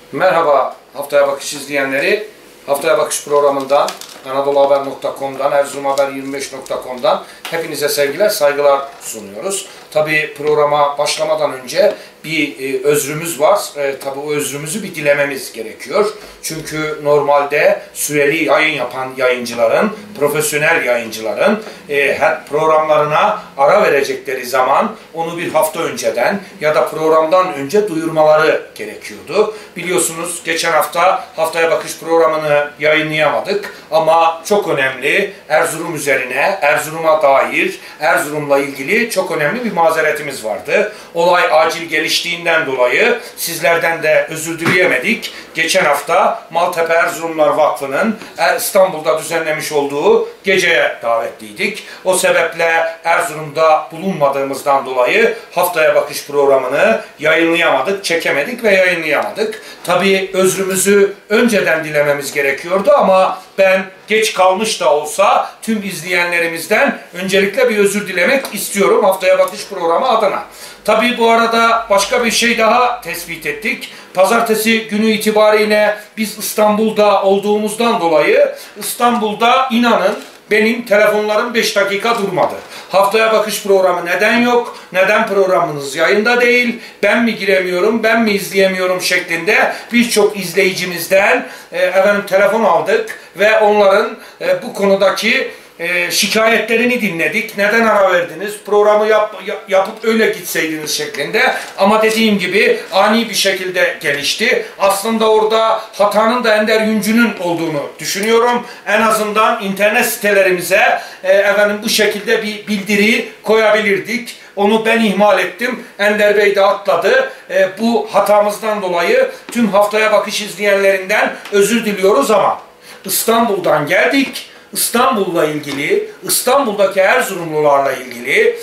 Merhaba Haftaya Bakış izleyenleri. Haftaya Bakış programından, anadoluhaber.com'dan, erzurumhaber25.com'dan hepinize sevgiler, saygılar sunuyoruz. Tabii programa başlamadan önce bir özrümüz var. Tabii o özrümüzü bir dilememiz gerekiyor. Çünkü normalde süreli yayın yapan yayıncıların, profesyonel yayıncıların her programlarına ara verecekleri zaman onu bir hafta önceden ya da programdan önce duyurmaları gerekiyordu. Biliyorsunuz geçen hafta Haftaya Bakış programını yayınlayamadık ama çok önemli Erzurum üzerine, Erzurum'a dair, Erzurum'la ilgili çok önemli bir mazeretimiz vardı. Olay acil geliştiğinden dolayı sizlerden de özür dileyemedik. Geçen hafta Maltepe Erzurumlar Vakfı'nın İstanbul'da düzenlemiş olduğu geceye davetliydik. O sebeple Erzurum'da bulunmadığımızdan dolayı Haftaya Bakış programını yayınlayamadık, çekemedik ve yayınlayamadık. Tabii özrümüzü önceden dilememiz gerekiyordu ama ben geç kalmış da olsa tüm izleyenlerimizden öncelikle bir özür dilemek istiyorum Haftaya Bakış programı adına. Tabii bu arada başka bir şey daha tespit ettik. Pazartesi günü itibariyle biz İstanbul'da olduğumuzdan dolayı İstanbul'da inanın benim telefonlarım 5 dakika durmadı. Haftaya Bakış programı neden yok? Neden programınız yayında değil? Ben mi giremiyorum? Ben mi izleyemiyorum? Şeklinde birçok izleyicimizden telefon aldık ve onların bu konudaki şikayetlerini dinledik. Neden ara verdiniz? Programı yapıp öyle gitseydiniz şeklinde. Ama dediğim gibi ani bir şekilde gelişti. Aslında orada hatanın da Ender Yüncü'nün olduğunu düşünüyorum. En azından internet sitelerimize bu şekilde bir bildiri koyabilirdik. Onu ben ihmal ettim. Ender Bey de atladı. Bu hatamızdan dolayı tüm Haftaya Bakış izleyenlerinden özür diliyoruz ama İstanbul'dan geldik. İstanbul'la ilgili, İstanbul'daki Erzurumlularla ilgili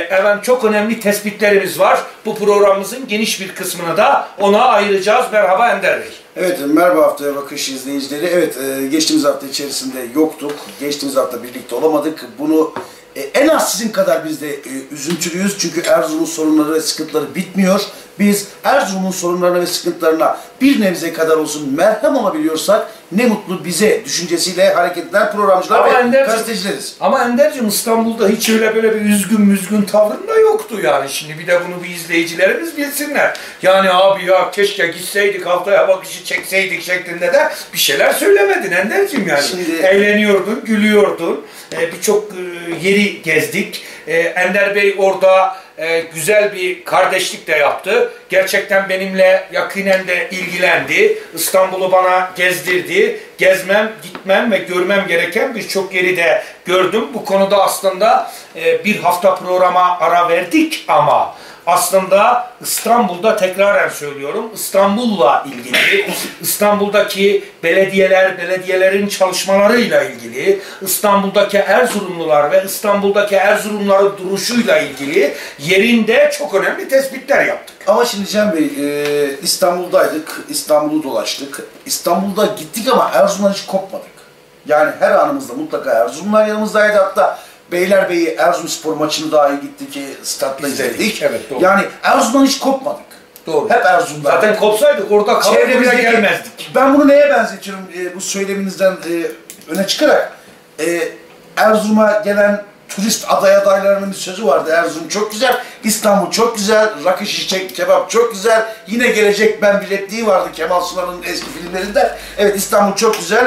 çok önemli tespitlerimiz var. Bu programımızın geniş bir kısmını da ona ayıracağız. Merhaba Ender Bey. Evet, merhaba Haftaya Bakış izleyicileri. Evet, geçtiğimiz hafta içerisinde yoktuk. Geçtiğimiz hafta birlikte olamadık. Bunu en az sizin kadar biz de üzüntülüyüz. Çünkü Erzurum'un sorunları ve sıkıntıları bitmiyor. Biz Erzurum'un sorunlarına ve sıkıntılarına bir nebze kadar olsun merhem olabiliyorsak ne mutlu bize düşüncesiyle hareket eden programcılar ve gazetecileriz. Ama Ender'cim İstanbul'da hiç öyle böyle bir üzgün tavrın da yoktu yani. Şimdi bir de bunu bir izleyicilerimiz bilsinler. Yani abi ya keşke gitseydik Haftaya Bakışı çekseydik şeklinde de bir şeyler söylemedin Ender'cim yani. Şimdi eğleniyordun, gülüyordun. Birçok yeri gezdik. Ender Bey orada güzel bir kardeşlik de yaptı. Gerçekten benimle yakinen de ilgilendi. İstanbul'u bana gezdirdi. Gezmem, gitmem ve görmem gereken birçok yeri de gördüm. Bu konuda aslında bir hafta programa ara verdik ama aslında İstanbul'da tekraren söylüyorum, İstanbul'la ilgili, İstanbul'daki belediyelerin çalışmalarıyla ilgili, İstanbul'daki Erzurumlular ve İstanbul'daki Erzurumluların duruşuyla ilgili yerinde çok önemli tespitler yaptık. Ama şimdi Cem Bey, İstanbul'daydık, İstanbul'u dolaştık. İstanbul'da gittik ama Erzurum'dan hiç kopmadık. Yani her anımızda mutlaka Erzurumlar yanımızdaydı. Hatta Beylerbeyi Erzurumspor maçını dahi gittik, statla izledik. Evet, doğru. Yani Erzurum'dan hiç kopmadık. Doğru. Hep Erzurum'da. Zaten kopsaydık orada çevremize gelmezdik. Ben bunu neye benzetiyorum bu söyleminizden öne çıkarak? Erzurum'a gelen turist adaylarının bir sözü vardı. Erzurum çok güzel, İstanbul çok güzel, rakı şişe kebap çok güzel. Yine gelecek ben bir repliği vardı Kemal Sunal'ın eski filmlerinde. Evet, İstanbul çok güzel.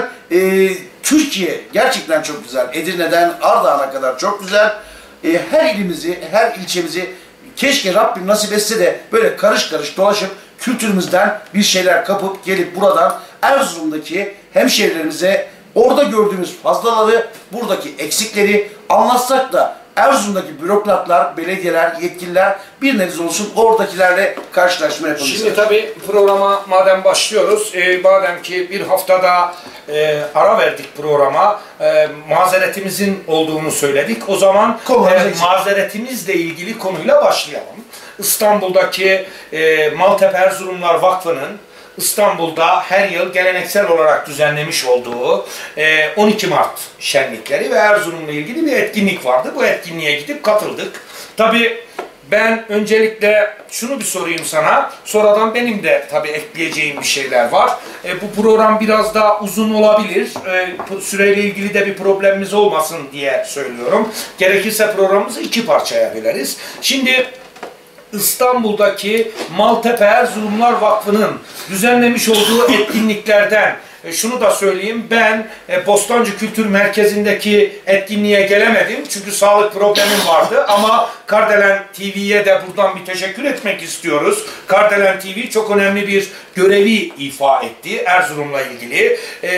Türkiye gerçekten çok güzel. Edirne'den Ardahan'a kadar çok güzel. Her ilimizi, her ilçemizi keşke Rabbim nasip etse de böyle karış karış dolaşıp kültürümüzden bir şeyler kapıp gelip buradan Erzurum'daki hemşehrilerimize orada gördüğümüz fazlaları, buradaki eksikleri anlatsak da Erzurum'daki bürokratlar, belediyeler, yetkililer bir nebze olsun oradakilerle karşılaşma yapabiliriz. Şimdi tabii programa madem başlıyoruz, madem ki bir haftada ara verdik programa, mazeretimizin olduğunu söyledik. O zaman mazeretimizle ilgili konuyla başlayalım. İstanbul'daki Maltepe Erzurumlar Vakfı'nın İstanbul'da her yıl geleneksel olarak düzenlemiş olduğu 12 Mart şenlikleri ve Erzurum'la ilgili bir etkinlik vardı. Bu etkinliğe gidip katıldık. Tabii Ben öncelikle şunu bir sorayım sana. Sonradan benim de tabii ekleyeceğim bir şeyler var. Bu program biraz daha uzun olabilir. Süreyle ilgili de bir problemimiz olmasın diye söylüyorum. Gerekirse programımızı 2 parçaya böleriz. Şimdi İstanbul'daki Maltepe Erzurumlar Vakfı'nın düzenlemiş olduğu etkinliklerden şunu da söyleyeyim, ben Bostancı Kültür Merkezi'ndeki etkinliğe gelemedim çünkü sağlık problemim vardı ama Kardelen TV'ye de buradan bir teşekkür etmek istiyoruz. Kardelen TV çok önemli bir görevi ifa etti Erzurum'la ilgili.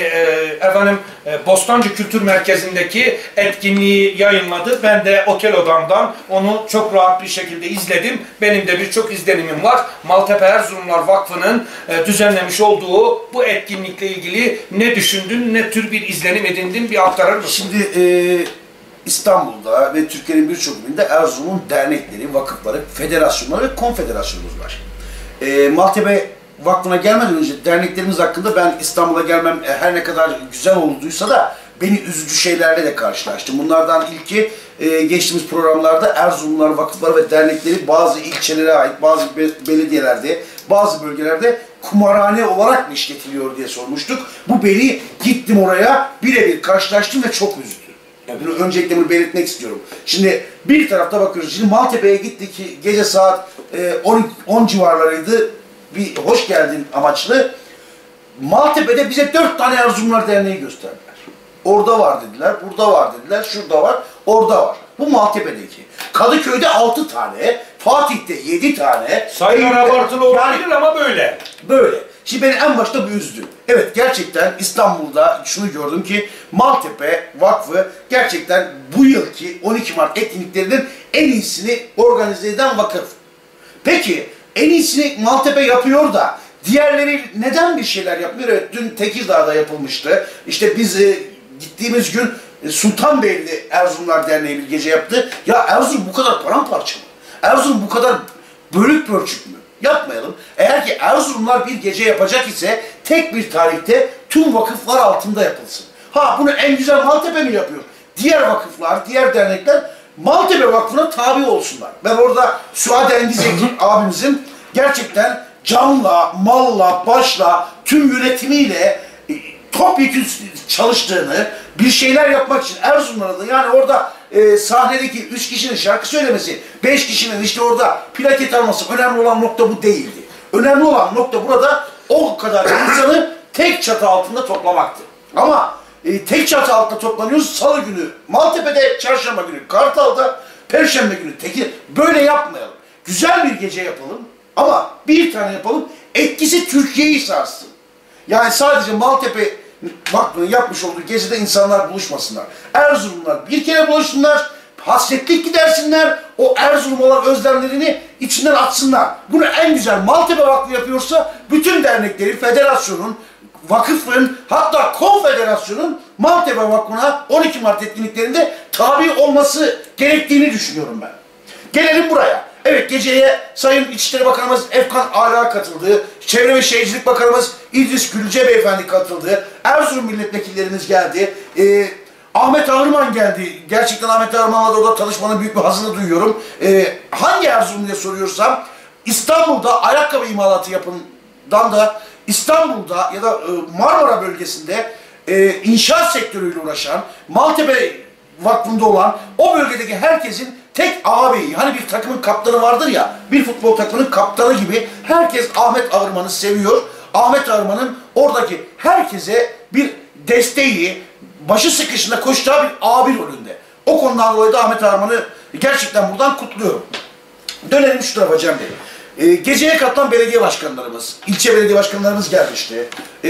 Bostancı Kültür Merkezi'ndeki etkinliği yayınladı. Ben de otel odamdan onu çok rahat bir şekilde izledim. Benim de birçok izlenimim var. Maltepe Erzurumlar Vakfı'nın düzenlemiş olduğu bu etkinlikle ilgili ne düşündün, ne tür bir izlenim edindin, bir aktarır mısın? Şimdi İstanbul'da ve Türkiye'nin birçok ilinde Erzurum'un dernekleri, vakıfları, federasyonları ve konfederasyonumuz var. Maltepe Vakfı'na gelmeden önce derneklerimiz hakkında ben İstanbul'a gelmem her ne kadar güzel olduysa da beni üzücü şeylerle de karşılaştım. Bunlardan ilki geçtiğimiz programlarda Erzurumlar Vakıfları ve Dernekleri bazı ilçelere ait, bazı belediyelerde, bazı bölgelerde kumarhane olarak mı işletiliyor diye sormuştuk. Bu beni gittim oraya, birebir karşılaştım ve çok üzdü. Yani bunu öncelikle bunu belirtmek istiyorum. Şimdi bir tarafta bakıyoruz. Şimdi Maltepe'ye gittik, gece saat 10 civarlarıydı. Bir hoş geldin amaçlı. Maltepe'de bize 4 tane Erzurumlar Derneği gösterdiler. Orada var dediler, burada var dediler, şurada var, orada var. Bu Maltepe'deki. Kadıköy'de 6 tane, Fatih'te 7 tane. Sayılar abartılı olabilir ama böyle. Böyle. Şimdi beni en başta bu üzdü. Evet, gerçekten İstanbul'da şunu gördüm ki Maltepe Vakfı gerçekten bu yılki 12 Mart etkinliklerinin en iyisini organize eden vakıf. Peki en iyisini Maltepe yapıyor da diğerleri neden bir şeyler yapmıyor? Evet, dün Tekirdağ'da yapılmıştı. İşte biz gittiğimiz gün Sultanbeyli'de Erzurumlar Derneği bir gece yaptı. Ya Erzurum bu kadar paramparça mı? Erzurum bu kadar bölük pörçük mü? Yapmayalım. Eğer ki Erzurumlar bir gece yapacak ise tek bir tarihte tüm vakıflar altında yapılsın. Ha, bunu en güzel Maltepe mi yapıyor? Diğer vakıflar, diğer dernekler Maltepe Vakfı'na tabi olsunlar. Ben orada Suat Engizeki abimizin gerçekten canla, malla, başla, tüm yönetimiyle topyekun çalıştığını, bir şeyler yapmak için Erzurum'da da yani orada sahnedeki 3 kişinin şarkı söylemesi, 5 kişinin işte orada plaket alması önemli olan nokta bu değildi. Önemli olan nokta burada o kadar insanı tek çatı altında toplamaktı. Ama tek çatı altında toplanıyoruz. Salı günü Maltepe'de, çarşamba günü Kartal'da, perşembe günü Tekirdağ. Böyle yapmayalım. Güzel bir gece yapalım ama bir tane yapalım. Etkisi Türkiye'yi sarsın. Yani sadece Maltepe Vakfı'nın yapmış olduğu gecede insanlar buluşmasınlar. Erzurumlar bir kere buluşsunlar, hasretlik gidersinler, o Erzurum olan özlemlerini içinden atsınlar. Bunu en güzel Maltepe Vakfı yapıyorsa bütün dernekleri, federasyonun, vakıfın, hatta konfederasyonun Maltepe Vakfı'na 12 Mart etkinliklerinde tabi olması gerektiğini düşünüyorum ben. Gelelim buraya. Evet, geceye Sayın İçişleri Bakanımız Efkan Ala katıldı. Çevre ve Şehircilik Bakanımız İdris Gülce Beyefendi katıldı. Erzurum milletvekillerimiz geldi. Ahmet Ağırman geldi. Gerçekten Ahmet Ağırman'la da orada tanışmanın büyük bir hazını duyuyorum. Hangi Erzurum diye soruyorsam İstanbul'da ayakkabı imalatı yapımından da İstanbul'da ya da Marmara bölgesinde inşaat sektörüyle uğraşan, Maltepe Vakfı'nda olan o bölgedeki herkesin tek ağabeyi, hani bir takımın kaptanı vardır ya, bir futbol takımının kaptanı gibi herkes Ahmet Ağırman'ı seviyor. Ahmet Ağırman'ın oradaki herkese bir desteği, başı sıkışında koşacağı bir abi rolünde. O konudan dolayı da Ahmet Ağırman'ı gerçekten buradan kutluyorum. Dönelim şu tarafa Cem Bey. Geceye katılan belediye başkanlarımız, ilçe belediye başkanlarımız gelmişti.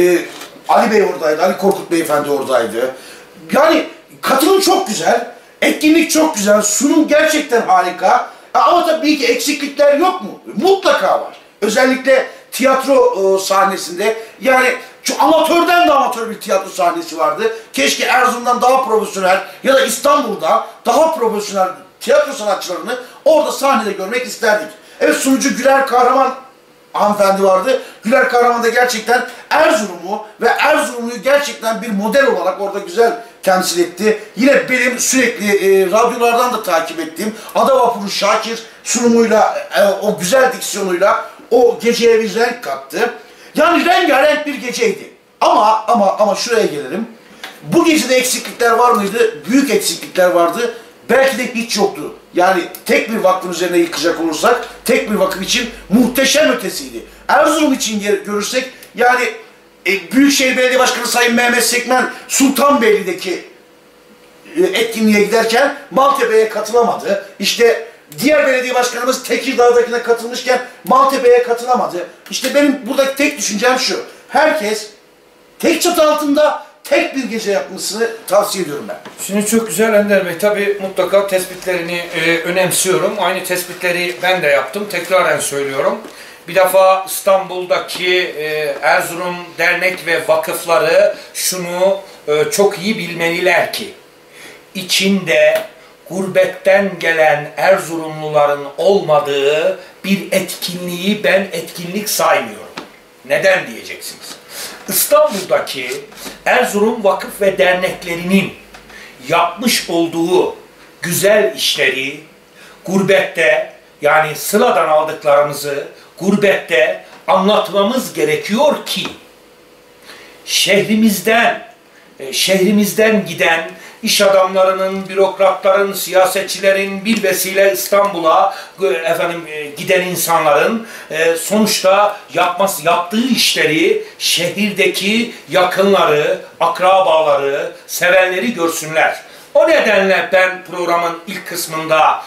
Ali Bey oradaydı, Ali Korkut Beyefendi oradaydı. Yani katılım çok güzel, etkinlik çok güzel, sunum gerçekten harika. Ama tabii ki eksiklikler yok mu? Mutlaka var. Özellikle tiyatro sahnesinde, yani şu amatörden de amatör bir tiyatro sahnesi vardı. Keşke Erzurum'dan daha profesyonel ya da İstanbul'da daha profesyonel tiyatro sanatçılarını orada sahnede görmek isterdik. Evet, sunucu Güler Kahraman hanımefendi vardı. Güler Kahraman da gerçekten Erzurum'u ve Erzurum'u gerçekten bir model olarak orada güzel temsil etti. Yine benim sürekli radyolardan da takip ettiğim Ada Vapuru Şakir sunumuyla, o güzel diksiyonuyla o geceye bir renk kattı. Yani rengarenk bir geceydi. Ama şuraya gelelim. Bu gecede eksiklikler var mıydı? Büyük eksiklikler vardı. Belki de hiç yoktu. Yani tek bir vakfın üzerine yıkacak olursak, tek bir vakıf için muhteşem ötesiydi. Erzurum için görürsek, yani Büyükşehir Belediye Başkanı Sayın Mehmet Sekmen Sultanbeyli'deki etkinliğe giderken Maltepe'ye katılamadı. İşte diğer belediye başkanımız Tekirdağ'dakine katılmışken Maltepe'ye katılamadı. İşte benim buradaki tek düşüncem şu. Herkes tek çatı altında tek bir gece yapmasını tavsiye ediyorum ben. Şimdi çok güzel Ender Bey. Tabii mutlaka tespitlerini önemsiyorum. Aynı tespitleri ben de yaptım. Tekraren söylüyorum. Bir defa İstanbul'daki Erzurum dernek ve vakıfları şunu çok iyi bilmeliler ki içinde gurbetten gelen Erzurumluların olmadığı bir etkinliği ben etkinlik saymıyorum. Neden diyeceksiniz? İstanbul'daki Erzurum vakıf ve derneklerinin yapmış olduğu güzel işleri gurbette, yani sıladan aldıklarımızı gurbette anlatmamız gerekiyor ki şehrimizden giden iş adamlarının, bürokratların, siyasetçilerin, bir vesile İstanbul'a giden insanların sonuçta yaptığı işleri şehirdeki yakınları, akrabaları, sevenleri görsünler. O nedenle ben programın ilk kısmında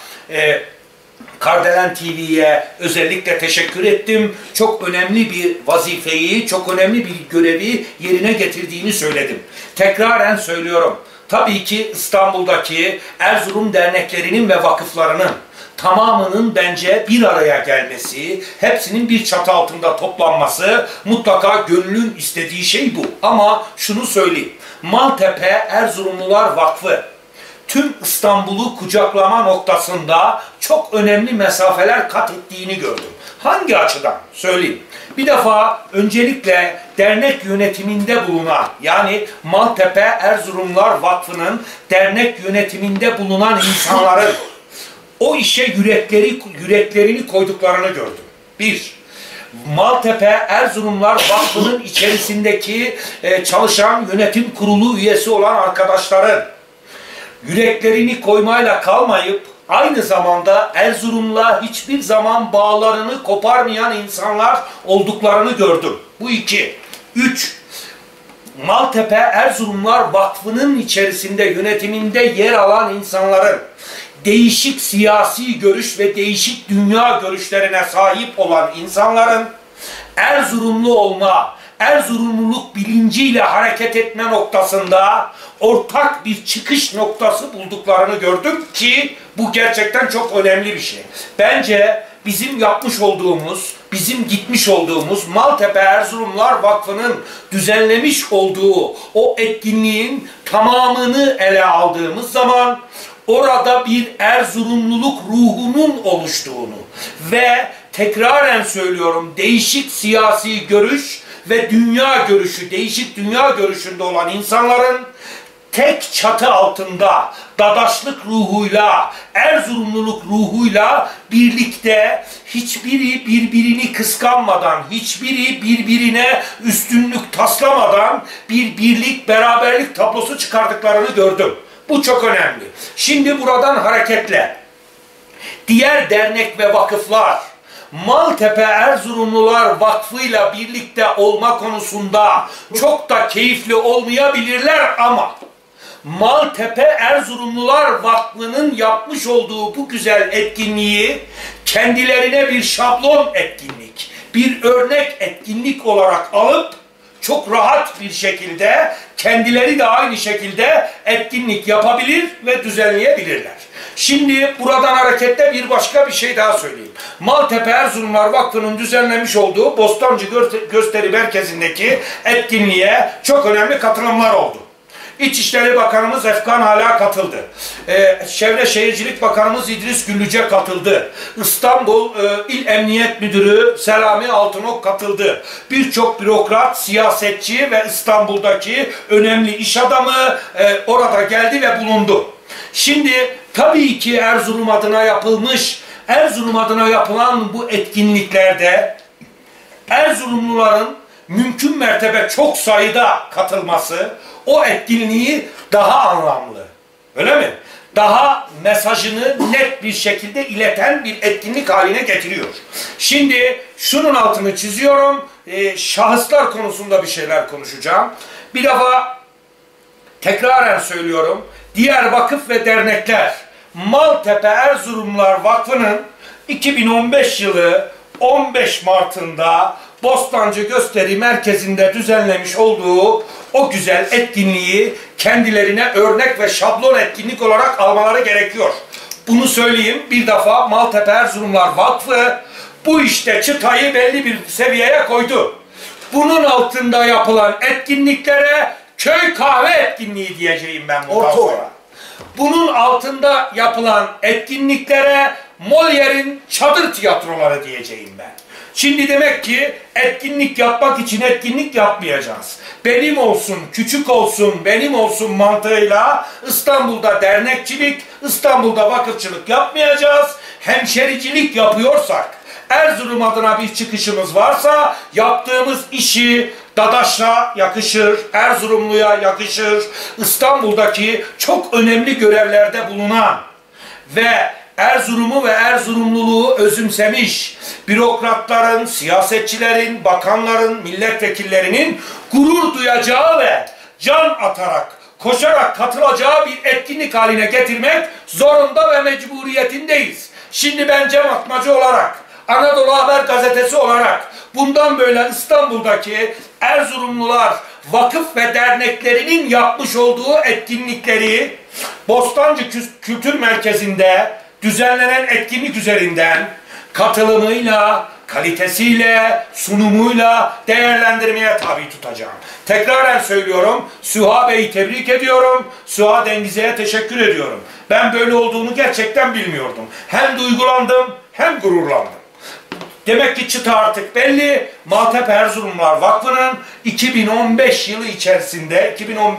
Kardelen TV'ye özellikle teşekkür ettim. Çok önemli bir vazifeyi, çok önemli bir görevi yerine getirdiğini söyledim. Tekraren söylüyorum. Tabii ki İstanbul'daki Erzurum derneklerinin ve vakıflarının tamamının bence bir araya gelmesi, hepsinin bir çatı altında toplanması mutlaka gönlün istediği şey bu. Ama şunu söyleyeyim. Maltepe Erzurumlular Vakfı tüm İstanbul'u kucaklama noktasında çok önemli mesafeler kat ettiğini gördüm. Hangi açıdan? Söyleyeyim. Bir defa öncelikle dernek yönetiminde bulunan, yani Maltepe Erzurumlular Vakfı'nın dernek yönetiminde bulunan insanların o işe yüreklerini koyduklarını gördüm. Bir, Maltepe Erzurumlular Vakfı'nın içerisindeki çalışan yönetim kurulu üyesi olan arkadaşların yüreklerini koymayla kalmayıp aynı zamanda Erzurum'la hiçbir zaman bağlarını koparmayan insanlar olduklarını gördüm. Bu iki. Üç, Maltepe Erzurumlular Vakfı'nın içerisinde yönetiminde yer alan insanların değişik siyasi görüş ve değişik dünya görüşlerine sahip olan insanların Erzurumlu olma, Erzurumluluk bilinciyle hareket etme noktasında ortak bir çıkış noktası bulduklarını gördüm ki bu gerçekten çok önemli bir şey. Bence bizim yapmış olduğumuz, bizim gitmiş olduğumuz Maltepe Erzurumlular Vakfı'nın düzenlemiş olduğu o etkinliğin tamamını ele aldığımız zaman orada bir Erzurumluluk ruhunun oluştuğunu ve tekraren söylüyorum değişik siyasi görüş ve dünya görüşü, değişik dünya görüşünde olan insanların tek çatı altında dadaşlık ruhuyla, Erzurumluluk ruhuyla birlikte hiçbiri birbirini kıskanmadan, hiçbiri birbirine üstünlük taslamadan bir birlik, beraberlik tablosu çıkardıklarını gördüm. Bu çok önemli. Şimdi buradan hareketle diğer dernek ve vakıflar Maltepe Erzurumlular Vakfı'yla birlikte olma konusunda çok da keyifli olmayabilirler ama Maltepe Erzurumlular Vakfı'nın yapmış olduğu bu güzel etkinliği kendilerine bir şablon etkinlik, bir örnek etkinlik olarak alıp çok rahat bir şekilde kendileri de aynı şekilde etkinlik yapabilir ve düzenleyebilirler. Şimdi buradan hareketle bir başka bir şey daha söyleyeyim. Maltepe Erzurumlular Vakfı'nın düzenlemiş olduğu Bostancı Gösteri Merkezi'ndeki etkinliğe çok önemli katılımlar oldu. İçişleri Bakanımız Efkan Hala katıldı. Çevre Şehircilik Bakanımız İdris Güllüce katıldı. İstanbul İl Emniyet Müdürü Selami Altınok katıldı. Birçok bürokrat, siyasetçi ve İstanbul'daki önemli iş adamı orada geldi ve bulundu. Şimdi tabii ki Erzurum adına yapılmış Erzurum adına yapılan bu etkinliklerde Erzurumluların mümkün mertebe çok sayıda katılması o etkinliği daha anlamlı. Öyle mi? Daha mesajını net bir şekilde ileten bir etkinlik haline getiriyor. Şimdi şunun altını çiziyorum. Şahıslar konusunda bir şeyler konuşacağım. Bir defa tekraren söylüyorum. Diğer vakıf ve dernekler Maltepe Erzurumlular Vakfı'nın 2015 yılı 15 Mart'ında Bostancı Gösteri Merkezi'nde düzenlemiş olduğu o güzel etkinliği kendilerine örnek ve şablon etkinlik olarak almaları gerekiyor. Bunu söyleyeyim, bir defa Maltepe Erzurumlular Vakfı bu işte çıtayı belli bir seviyeye koydu. Bunun altında yapılan etkinliklere köy kahve etkinliği diyeceğim ben bundan sonra. Bunun altında yapılan etkinliklere Molière'in çadır tiyatroları diyeceğim ben. Şimdi demek ki etkinlik yapmak için etkinlik yapmayacağız. Benim olsun, küçük olsun, benim olsun mantığıyla İstanbul'da dernekçilik, İstanbul'da vakıfçılık yapmayacağız. Hemşericilik yapıyorsak, Erzurum adına bir çıkışımız varsa yaptığımız işi Dadaş'a yakışır, Erzurumlu'ya yakışır, İstanbul'daki çok önemli görevlerde bulunan ve Erzurum'u ve Erzurumluluğu özümsemiş bürokratların, siyasetçilerin, bakanların, milletvekillerinin gurur duyacağı ve can atarak, koşarak katılacağı bir etkinlik haline getirmek zorunda ve mecburiyetindeyiz. Şimdi ben Cem Atmacı olarak, Anadolu Haber Gazetesi olarak bundan böyle İstanbul'daki Erzurumlular vakıf ve derneklerinin yapmış olduğu etkinlikleri Bostancı Kültür Merkezi'nde düzenlenen etkinlik üzerinden katılımıyla, kalitesiyle, sunumuyla değerlendirmeye tabi tutacağım. Tekraren söylüyorum, Süha Bey'i tebrik ediyorum, Süha Dengize'ye teşekkür ediyorum. Ben böyle olduğunu gerçekten bilmiyordum. Hem duygulandım, hem gururlandım. Demek ki çıta artık belli. Maltepe Erzurumlular Vakfı'nın 2015 yılı içerisinde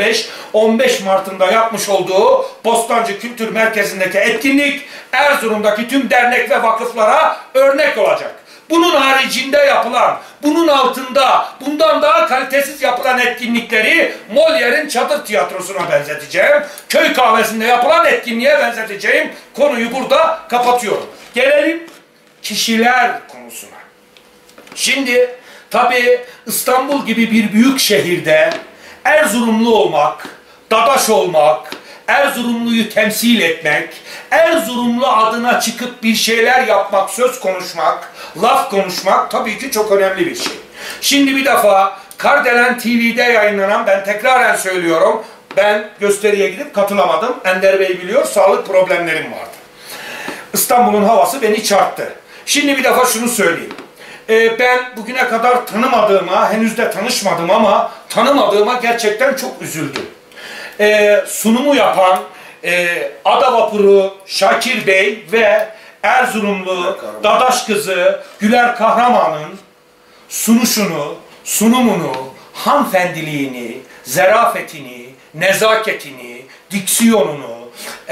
15 Mart'ında yapmış olduğu Bostancı Kültür Merkezi'ndeki etkinlik Erzurum'daki tüm dernek ve vakıflara örnek olacak. Bunun haricinde yapılan, bunun altında bundan daha kalitesiz yapılan etkinlikleri Molière'in çadır tiyatrosuna benzeteceğim. Köy kahvesinde yapılan etkinliğe benzeteceğim. Konuyu burada kapatıyorum. Gelelim kişiler konusuna. Şimdi tabii İstanbul gibi bir büyük şehirde Erzurumlu olmak, dadaş olmak, Erzurumluyu temsil etmek, Erzurumlu adına çıkıp bir şeyler yapmak, söz konuşmak, laf konuşmak tabii ki çok önemli bir şey. Şimdi bir defa Kardelen TV'de yayınlanan, ben tekraren söylüyorum, ben gösteriye gidip katılamadım. Ender Bey biliyor, sağlık problemlerim vardı. İstanbul'un havası beni çarptı. Şimdi bir defa şunu söyleyeyim. Ben bugüne kadar tanımadığıma, henüz de tanışmadım ama tanımadığıma gerçekten çok üzüldüm. Sunumu yapan Ada Vapuru Şakir Bey ve Erzurumlu Dadaş kızı Güler Kahraman'ın sunuşunu, sunumunu, hanımefendiliğini, zarafetini, nezaketini, diksiyonunu,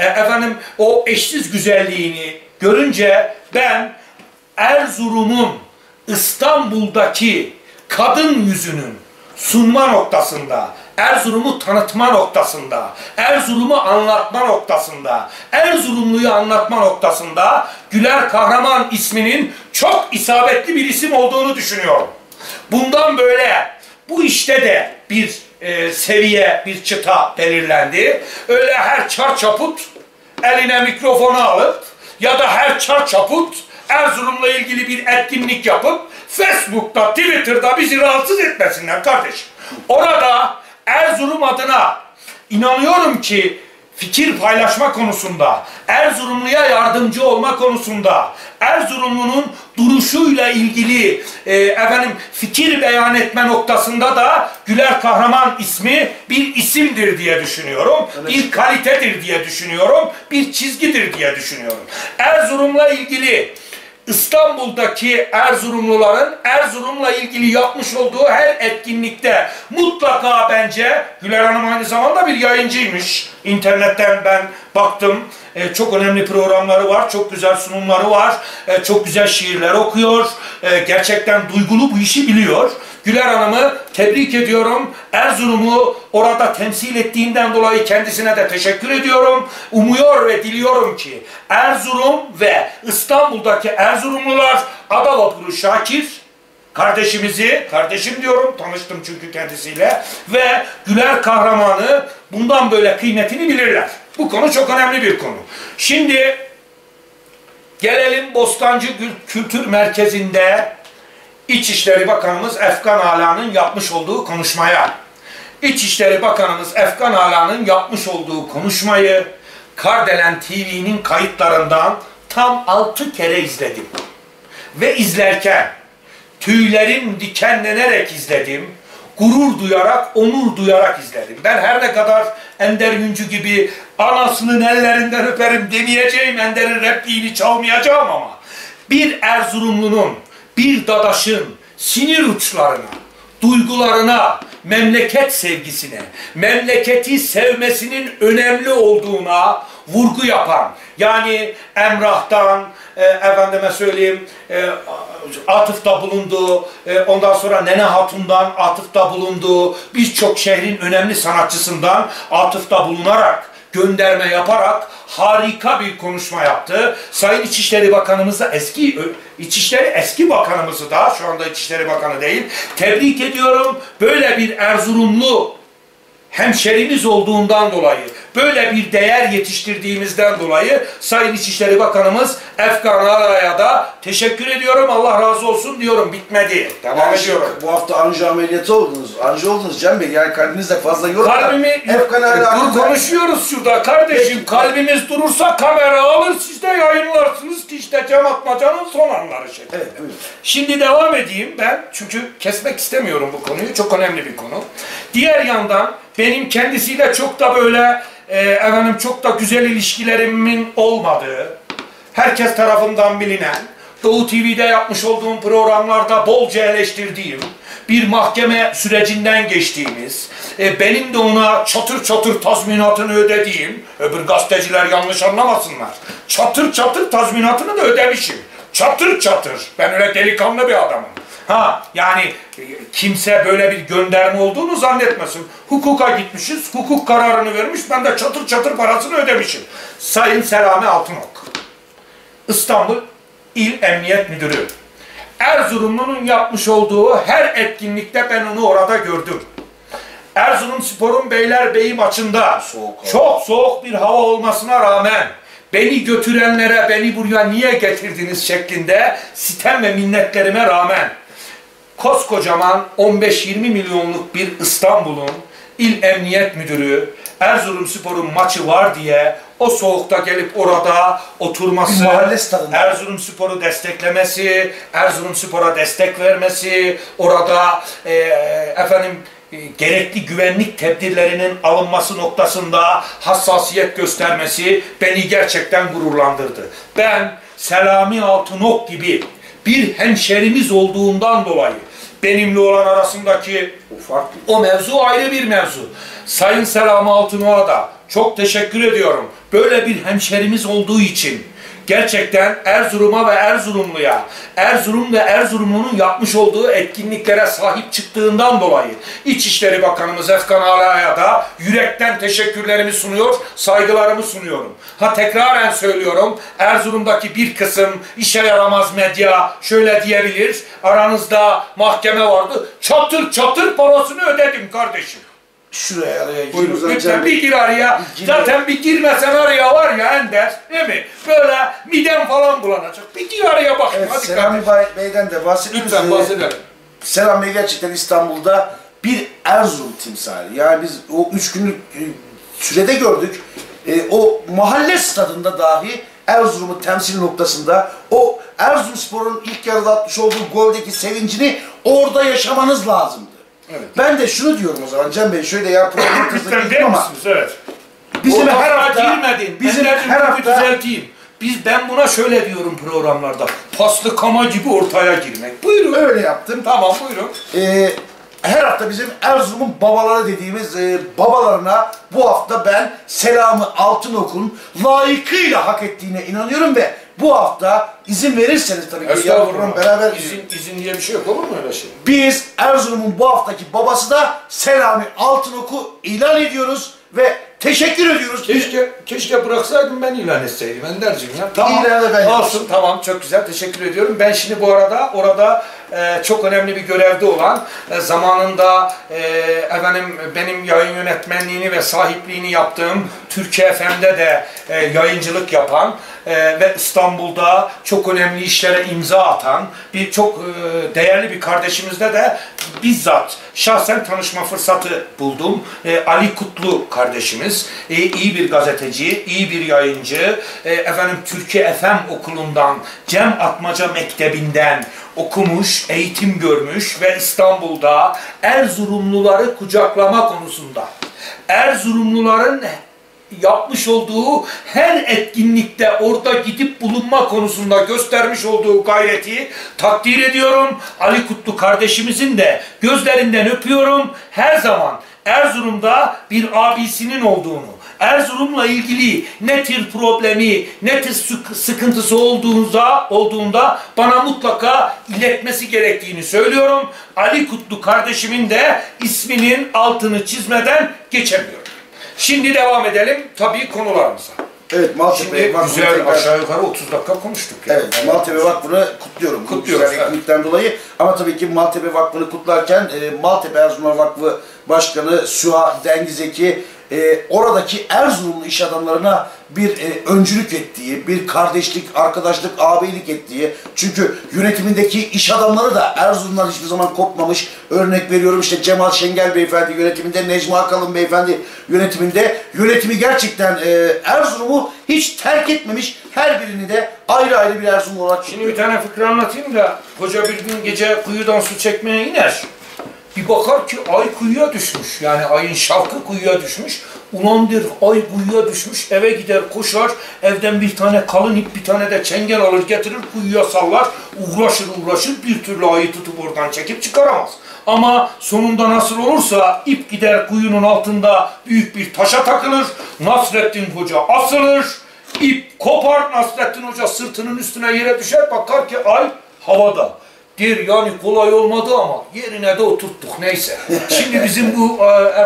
o eşsiz güzelliğini görünce ben Erzurum'un İstanbul'daki kadın yüzünün sunma noktasında, Erzurum'u tanıtma noktasında, Erzurum'u anlatma noktasında, Erzurumlu'yu anlatma noktasında Güler Kahraman isminin çok isabetli bir isim olduğunu düşünüyorum. Bundan böyle bu işte de bir seviye, bir çıta belirlendi. Öyle her çarçaput eline mikrofonu alıp ya da her çarçaput Erzurum'la ilgili bir etkinlik yapıp Facebook'ta, Twitter'da bizi rahatsız etmesinler kardeşim. Orada Erzurum adına inanıyorum ki fikir paylaşma konusunda, Erzurumluya yardımcı olma konusunda, Erzurumlu'nun duruşuyla ilgili fikir beyan etme noktasında da Güler Kahraman ismi bir isimdir diye düşünüyorum. Evet. Bir kalitedir diye düşünüyorum. Bir çizgidir diye düşünüyorum. Erzurum'la ilgili İstanbul'daki Erzurumluların Erzurum'la ilgili yapmış olduğu her etkinlikte mutlaka bence, Güler Hanım aynı zamanda bir yayıncıymış. İnternetten ben baktım. Çok önemli programları var, çok güzel sunumları var, çok güzel şiirler okuyor, gerçekten duygulu bu işi biliyor. Güler Hanım'ı tebrik ediyorum. Erzurum'u orada temsil ettiğinden dolayı kendisine de teşekkür ediyorum. Umuyor ve diliyorum ki Erzurum ve İstanbul'daki Erzurumlular Adavapuru Şakir kardeşimizi, kardeşim diyorum, tanıştım çünkü kendisiyle, ve Güler kahramanı bundan böyle kıymetini bilirler. Bu konu çok önemli bir konu. Şimdi gelelim Bostancı Kültür Merkezi'nde İçişleri Bakanımız Efkan Ala'nın yapmış olduğu konuşmaya. İçişleri Bakanımız Efkan Ala'nın yapmış olduğu konuşmayı Kardelen TV'nin kayıtlarından tam 6 kere izledim. Ve izlerken tüylerim dikenlenerek izledim. Gurur duyarak, onur duyarak izledim. Ben her ne kadar Ender Yüncü gibi anasının ellerinden öperim demeyeceğim, Ender'in repliğini çalmayacağım ama bir Erzurumlunun, bir dadaşın sinir uçlarına, duygularına, memleket sevgisine, memleketi sevmesinin önemli olduğuna vurgu yapan, yani Emrah'tan, efendime söyleyeyim, atıfta bulunduğu, ondan sonra Nene Hatun'dan atıfta bulunduğu, birçok şehrin önemli sanatçısından atıfta bulunarak, gönderme yaparak harika bir konuşma yaptı. Sayın İçişleri Bakanımız da eski Bakanımızı da, şu anda İçişleri Bakanı değil, tebrik ediyorum. Böyle bir Erzurumlu hemşerimiz olduğundan dolayı, böyle bir değer yetiştirdiğimizden dolayı Sayın İçişleri Bakanımız Efkan Ala'ya da teşekkür ediyorum. Allah razı olsun diyorum. Bitmedi. Devam ediyorum. Bu hafta anjiyo ameliyatı oldunuz. Anjiyo oldunuz Cem Bey. Yani kalbiniz de fazla yoruldu. Kalbimi... Efkan Ala... Dur konuşuyoruz şurada kardeşim. Peki. Kalbimiz durursa kamera alır, siz de yayınlarsınız ki işte Cem Atmaca'nın son anları şey. Evet, evet. Şimdi devam edeyim ben. Çünkü kesmek istemiyorum bu konuyu. Çok önemli bir konu. Diğer yandan benim kendisiyle çok da böyle çok da güzel ilişkilerimin olmadığı, herkes tarafından bilinen, Doğu TV'de yapmış olduğum programlarda bolca eleştirdiğim, bir mahkeme sürecinden geçtiğimiz, benim de ona çatır çatır tazminatını ödediğim, öbür gazeteciler yanlış anlamasınlar, çatır çatır tazminatını da ödemişim. Çatır çatır. Ben öyle delikanlı bir adamım. Yani kimse böyle bir gönderme olduğunu zannetmesin. Hukuka gitmişiz, hukuk kararını vermiş, ben de çatır çatır parasını ödemişim. Sayın Selami Altınok, İstanbul İl Emniyet Müdürü. Erzurumlu'nun yapmış olduğu her etkinlikte ben onu orada gördüm. Erzurumspor'un Beylerbeyi maçında çok soğuk bir hava olmasına rağmen beni götürenlere, beni buraya niye getirdiniz şeklinde sitem ve minnetlerime rağmen koskocaman 15-20 milyonluk bir İstanbul'un İl Emniyet Müdürü Erzurumspor'un maçı var diye o soğukta gelip orada oturması, Erzurumspor'u desteklemesi, Erzurumspor'a destek vermesi, orada gerekli güvenlik tedbirlerinin alınması noktasında hassasiyet göstermesi beni gerçekten gururlandırdı. Ben Selami Altınok gibi bir hemşerimiz olduğundan dolayı benimle olan arasındaki o mevzu ayrı bir mevzu. Sayın Selami Altınok'a da çok teşekkür ediyorum. Böyle bir hemşerimiz olduğu için gerçekten Erzurum'a ve Erzurumlu'ya, Erzurum ve Erzurumlu'nun yapmış olduğu etkinliklere sahip çıktığından dolayı İçişleri Bakanımız Efkan Ala'ya da yürekten teşekkürlerimi sunuyor, saygılarımı sunuyorum. Tekraren söylüyorum, Erzurum'daki bir kısım işe yaramaz medya şöyle diyebilir, aranızda mahkeme vardı, çatır çatır parasını ödedim kardeşim. Şuraya araya giriyoruz. Lütfen bir gir araya. Zaten bir girmesen araya var ya Ender, değil mi? Böyle midem falan bulanacak. Bir gir araya bak. Evet, hadi Selami Bey'den de bahsediyoruz. Lütfen bahsedelim. Selami Bey gerçekten İstanbul'da bir Erzurum timsali. Yani biz o 3 günlük sürede gördük. O mahalle stadında dahi Erzurum'un temsil noktasında o Erzurumspor'un ilk yarıda atmış olduğu goldeki sevincini orada yaşamanız lazımdı. Evet. Ben de şunu diyorum o zaman Cem Bey, şöyle ya programı ama evet. Bizim her hafta düzelteyim. Ben buna şöyle diyorum programlarda. Paslı kama gibi ortaya girmek. Buyurun. Öyle yaptım. Tamam buyurun. Her hafta bizim Erzurum'un babaları dediğimiz babalarına bu hafta ben Selami Altınok'un layıkıyla hak ettiğine inanıyorum ve bu hafta izin verirseniz tabii ki Estağfurullah. beraber İzin diye bir şey yok, olur mu öyle şey? biz Erzurum'un bu haftaki babası da Selami Altınok'u ilan ediyoruz ve teşekkür ediyoruz. Keşke bıraksaydım, ben ilan etseydim Ender'cim ya. Tamam. Olsun, tamam, çok güzel, teşekkür ediyorum. Ben şimdi bu arada orada çok önemli bir görevde olan, zamanında benim yayın yönetmenliğini ve sahipliğini yaptığım Türkiye FM'de de yayıncılık yapan ve İstanbul'da çok önemli işlere imza atan bir çok değerli bir kardeşimizle de bizzat şahsen tanışma fırsatı buldum. Ali Kutlu kardeşimiz iyi bir gazeteci, iyi bir yayıncı, Türkiye FM okulundan, Cem Atmaca Mektebi'nden okumuş, eğitim görmüş ve İstanbul'da Erzurumluları kucaklama konusunda, Erzurumluların yapmış olduğu her etkinlikte orada gidip bulunma konusunda göstermiş olduğu gayreti takdir ediyorum. Ali Kutlu kardeşimizin de gözlerinden öpüyorum. Her zaman Erzurum'da bir abisinin olduğunu, Erzurum'la ilgili ne tür problemi, ne tür sıkıntısı olduğunda bana mutlaka iletmesi gerektiğini söylüyorum. Ali Kutlu kardeşimin de isminin altını çizmeden geçemiyorum. Şimdi devam edelim tabii konularımıza. Evet, Maltepe Vakfı'nı güzel aşağı yukarı 30 dakika konuştuk. Yani. Evet, Maltepe Vakfı'nı kutluyorum. Kutluyoruz. Güzel etkinlikten dolayı. Ama tabii ki Maltepe Vakfı'nı kutlarken Maltepe Erzurumlar Vakfı Başkanı Süha Dengizeki oradaki Erzurumlu iş adamlarına bir öncülük ettiği, bir kardeşlik, arkadaşlık, ağabeylik ettiği, çünkü yönetimindeki iş adamları da Erzurumlar hiçbir zaman kopmamış. Örnek veriyorum işte Cemal Şengel Beyefendi yönetiminde, Necmi Akalın Beyefendi yönetimi gerçekten Erzurum'u hiç terk etmemiş. Her birini de ayrı ayrı bir Erzurum olarak Şimdi bir tane fıkra anlatayım da, hoca bir gün gece kuyudan su çekmeye iner. Bir bakar ki ay kuyuya düşmüş. Yani ayın şavkı kuyuya düşmüş. Ulan der, ay kuyuya düşmüş. Eve gider koşar. Evden bir tane kalın ip, bir tane de çengel alır getirir, kuyuya sallar. Uğraşır bir türlü ayı tutup oradan çekip çıkaramaz. Ama sonunda nasıl olursa ip gider kuyunun altında büyük bir taşa takılır. Nasrettin Hoca asılır. İp kopar. Nasrettin Hoca sırtının üstüne yere düşer. Bakar ki ay havada. Yani kolay olmadı ama yerine de oturttuk, neyse. Şimdi bizim bu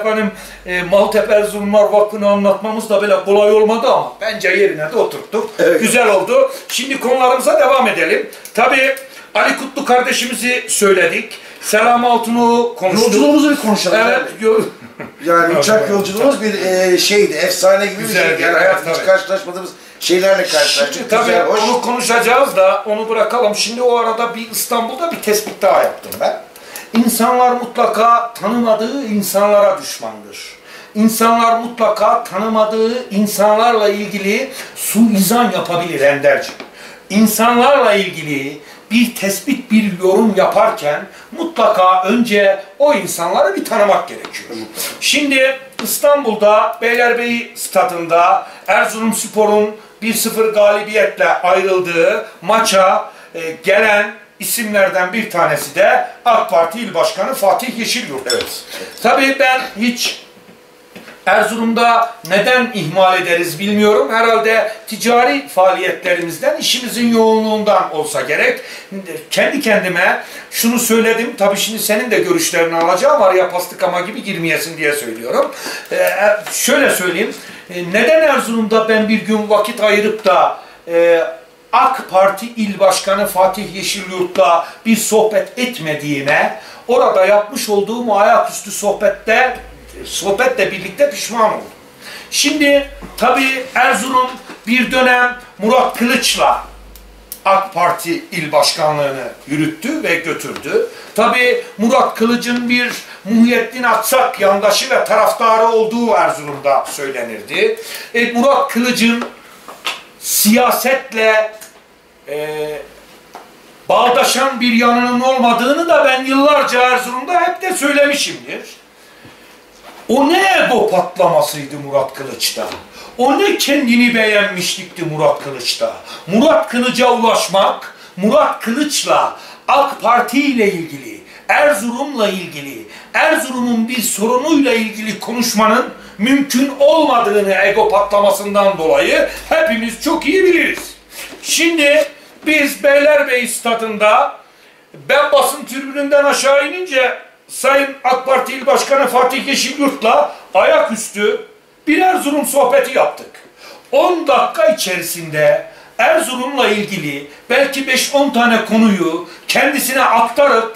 Maltepe Erzurumlar Vakfı'nı anlatmamız da böyle kolay olmadı ama bence yerine de oturttuk. Evet. Güzel oldu. Şimdi konularımıza devam edelim. Tabii Ali Kutlu kardeşimizi söyledik. Selam Altınok'u konuştuk. Yolculuğumuzu bir konuşalım. Evet. Yani uçak yolculuğumuz bir şeydi, efsane gibi bir şeydi. Yani hayatımda hiç karşılaşmadığımız şeylerle karşılaştık. Şimdi tabii güzel, onu konuşacağız da onu bırakalım. Şimdi o arada İstanbul'da bir tespit daha yaptım ben. İnsanlar mutlaka tanımadığı insanlara düşmandır. İnsanlar mutlaka tanımadığı insanlarla ilgili suizan yapabilir Ender'ciğim. İnsanlarla ilgili bir tespit, bir yorum yaparken mutlaka önce o insanları bir tanımak gerekiyor. Şimdi İstanbul'da Beylerbeyi stadında Erzurumspor'un 1-0 galibiyetle ayrıldığı maça gelen isimlerden bir tanesi de AK Parti İl Başkanı Fatih Yeşilyurt. Evet. Tabii ben hiç Erzurum'da neden ihmal ederiz bilmiyorum. Herhalde ticari faaliyetlerimizden, işimizin yoğunluğundan olsa gerek. Kendi kendime şunu söyledim. Tabii şimdi senin de görüşlerini alacağım. Araya pastıkama gibi girmeyesin diye söylüyorum. Şöyle söyleyeyim. Neden Erzurum'da ben bir gün vakit ayırıp da AK Parti İl Başkanı Fatih Yeşilyurt'la bir sohbet etmediğime, orada yapmış olduğum ayaküstü sohbetle birlikte pişman oldum. Şimdi tabii Erzurum bir dönem Murat Kılıç'la AK Parti İl Başkanlığı'nı yürüttü ve götürdü. Tabii Murat Kılıç'ın bir Muhyiddin Aksak yandaşı ve taraftarı olduğu Erzurum'da söylenirdi. Murat Kılıç'ın siyasetle bağdaşan bir yanının olmadığını da ben yıllarca Erzurum'da hep de söylemişimdir. O ne ego patlamasıydı Murat Kılıç'ta. O ne kendini beğenmişlikti Murat Kılıç'ta. Murat Kılıç'a ulaşmak, Murat Kılıç'la AK Parti ile ilgili, Erzurum'la ilgili, Erzurum'un bir sorunuyla ilgili konuşmanın mümkün olmadığını ego patlamasından dolayı hepimiz çok iyi biliriz. Şimdi biz Beylerbeyi stadında ben basın tribününden aşağı inince Sayın AK Parti İl Başkanı Fatih Yeşilyurt'la ayaküstü bir Erzurum sohbeti yaptık. 10 dakika içerisinde Erzurum'la ilgili belki 5-10 tane konuyu kendisine aktarıp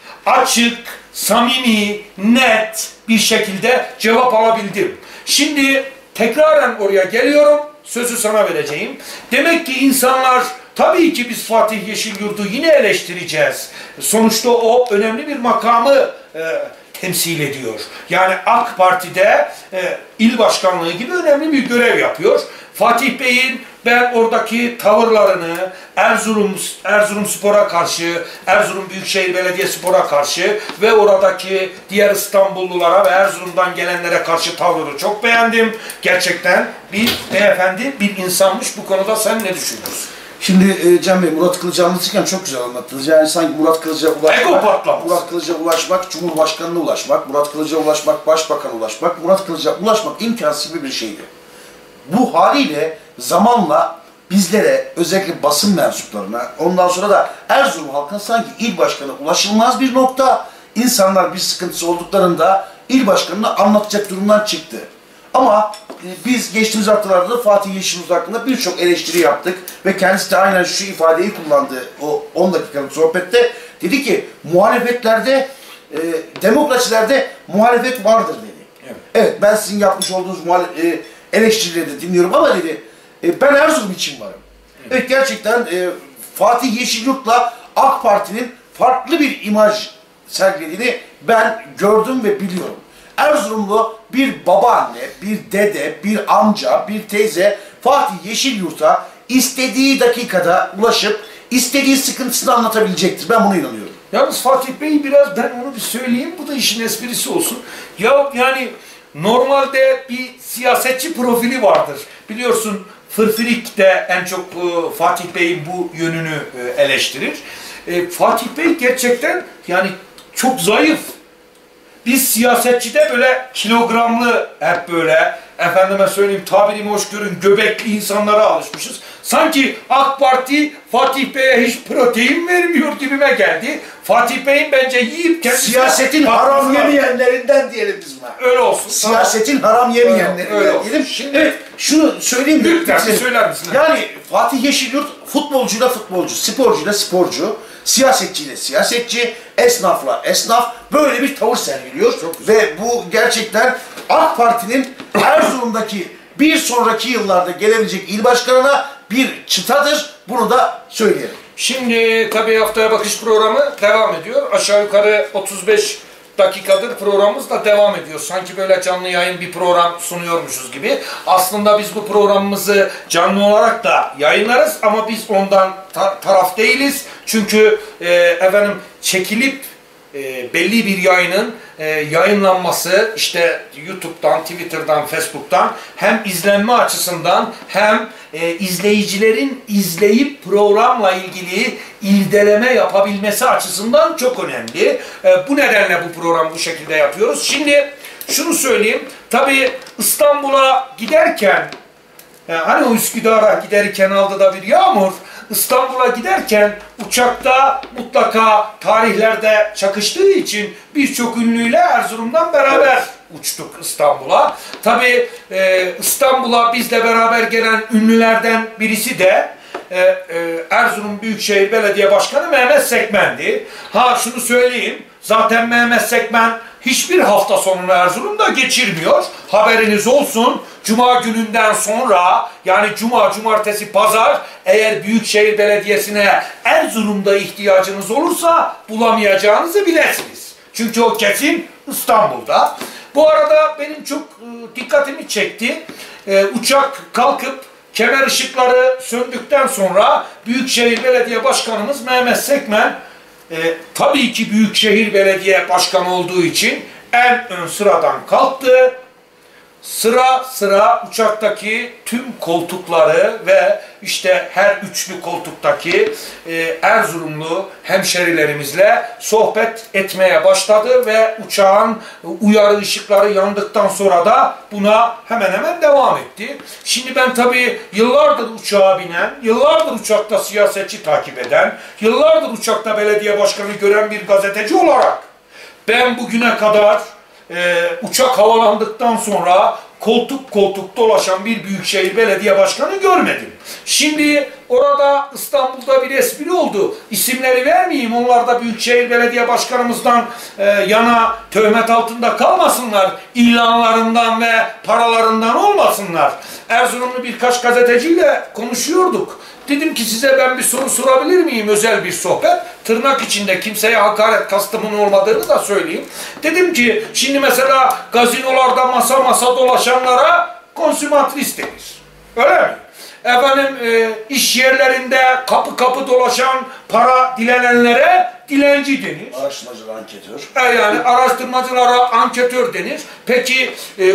açık, samimi, net bir şekilde cevap alabildim. Şimdi tekraren oraya geliyorum, sözü sana vereceğim. Demek ki insanlar, tabii ki biz Fatih Yeşilyurt'u yine eleştireceğiz. Sonuçta o önemli bir makamı temsil ediyor. Yani AK Parti'de il başkanlığı gibi önemli bir görev yapıyor. Fatih Bey'in ben oradaki tavırlarını Erzurumspor'a karşı, Erzurum Büyükşehir Belediyespor'a karşı ve oradaki diğer İstanbullulara ve Erzurum'dan gelenlere karşı tavrını çok beğendim. Gerçekten bir beyefendi, bir insanmış. Bu konuda sen ne düşünüyorsun? Şimdi Cem Bey, Murat Kılıç'ı anlatırken çok güzel anlattınız. Yani sanki Murat Kılıç'a ulaşmak, Murat Kılıç'a ulaşmak, Cumhurbaşkanı'na ulaşmak, Murat Kılıç'a ulaşmak, Başbakan'a ulaşmak, Murat Kılıç'a ulaşmak imkansız gibi bir şeydi. Bu haliyle zamanla bizlere, özellikle basın mensuplarına, ondan sonra da Erzurum halkına sanki il başkanı ulaşılmaz bir nokta. İnsanlar bir sıkıntısı olduklarında il başkanına anlatacak durumdan çıktı. Ama biz geçtiğimiz haftalarda da Fatih Yeşilyurt hakkında birçok eleştiri yaptık ve kendisi de aynen şu ifadeyi kullandı o 10 dakikalık sohbette. Dedi ki muhalefetlerde, demokrasilerde muhalefet vardır dedi. Evet, ben sizin yapmış olduğunuz eleştirileri de dinliyorum ama dedi ben Erzurum için varım. Evet, gerçekten Fatih Yeşilyurt'la AK Parti'nin farklı bir imaj sergilediğini ben gördüm ve biliyorum. Erzurumlu bir babaanne, bir dede, bir amca, bir teyze Fatih Yeşilyurt'a istediği dakikada ulaşıp istediği sıkıntısını anlatabilecektir. Ben buna inanıyorum. Yalnız Fatih Bey biraz ben onu bir söyleyeyim. Bu da işin esprisi olsun. Ya yani normalde bir siyasetçi profili vardır. Biliyorsun Fırfırik de en çok Fatih Bey'in bu yönünü eleştirir. Fatih Bey gerçekten yani çok zayıf. Biz siyasetçide böyle kilogramlı, hep böyle efendime söyleyeyim tabirimi hoş görün göbekli insanlara alışmışız. Sanki AK Parti Fatih Bey'e hiç protein vermiyor gibime geldi. Fatih Bey'in bence yiyip kendisine... Siyasetin haram yemeyenlerinden diyelim biz buna. Öyle olsun. Siyasetin haram yemeyenlerinden diyelim. Şimdi, evet, şunu söyleyeyim mi? Lütfen söyler misin? Yani Fatih Yeşilyurt futbolcuyla futbolcu, sporcuyla sporcu, siyasetçiyle siyasetçi, esnafla esnaf böyle bir tavır sergiliyor. Ve bu gerçekten AK Parti'nin Erzurum'daki bir sonraki yıllarda gelebilecek il başkanına bir çıtadır. Bunu da söyleyelim. Şimdi tabii haftaya bakış programı devam ediyor. Aşağı yukarı 35 dakikadır programımız da devam ediyor. Sanki böyle canlı yayın bir program sunuyormuşuz gibi. Aslında biz bu programımızı canlı olarak da yayınlarız ama biz ondan taraf değiliz. Çünkü efendim çekilip belli bir yayının yayınlanması işte YouTube'dan, Twitter'dan, Facebook'tan hem izlenme açısından hem izleyicilerin izleyip programla ilgili irdeleme yapabilmesi açısından çok önemli. Bu nedenle bu programı bu şekilde yapıyoruz. Şimdi şunu söyleyeyim. Tabii İstanbul'a giderken hani o Üsküdar'a giderken aldı da bir yağmur. İstanbul'a giderken uçakta mutlaka tarihlerde çakıştığı için birçok ünlüyle Erzurum'dan beraber uçtuk İstanbul'a. Tabii İstanbul'a bizle beraber gelen ünlülerden birisi de Erzurum Büyükşehir Belediye Başkanı Mehmet Sekmen'di. Ha şunu söyleyeyim, zaten Mehmet Sekmen hiçbir hafta sonunu Erzurum'da geçirmiyor. Haberiniz olsun. Cuma gününden sonra yani Cuma, Cumartesi, Pazar eğer Büyükşehir Belediyesi'ne Erzurum'da ihtiyacınız olursa bulamayacağınızı bilesiniz. Çünkü o kesin İstanbul'da. Bu arada benim çok dikkatimi çekti. Uçak kalkıp kemer ışıkları söndükten sonra Büyükşehir Belediye Başkanımız Mehmet Sekmen tabii ki Büyükşehir Belediye Başkanı olduğu için en ön sıradan kalktı. Sıra sıra uçaktaki tüm koltukları ve işte her üçlü koltuktaki Erzurumlu hemşerilerimizle sohbet etmeye başladı ve uçağın uyarı ışıkları yandıktan sonra da buna hemen hemen devam etti. Şimdi ben tabii yıllardır uçağa binen, yıllardır uçakta siyasetçi takip eden, yıllardır uçakta belediye başkanı gören bir gazeteci olarak ben bugüne kadar uçak havalandıktan sonra koltuk koltuk dolaşan bir büyükşehir belediye başkanı görmedim. Şimdi orada İstanbul'da bir espri oldu. İsimleri vermeyeyim. Onlar da büyükşehir belediye başkanımızdan yana töhmet altında kalmasınlar. İlanlarından ve paralarından olmasınlar. Erzurumlu birkaç gazeteciyle konuşuyorduk. Dedim ki size ben bir soru sorabilir miyim? Özel bir sohbet. Tırnak içinde kimseye hakaret kastımın olmadığını da söyleyeyim. Dedim ki şimdi mesela gazinolarda masa masa dolaşanlara konsümatrist denir. Öyle mi? Efendim iş yerlerinde kapı kapı dolaşan para dilenenlere dilenci denir. Araştırmacılar anketör. Yani araştırmacılara anketör denir. Peki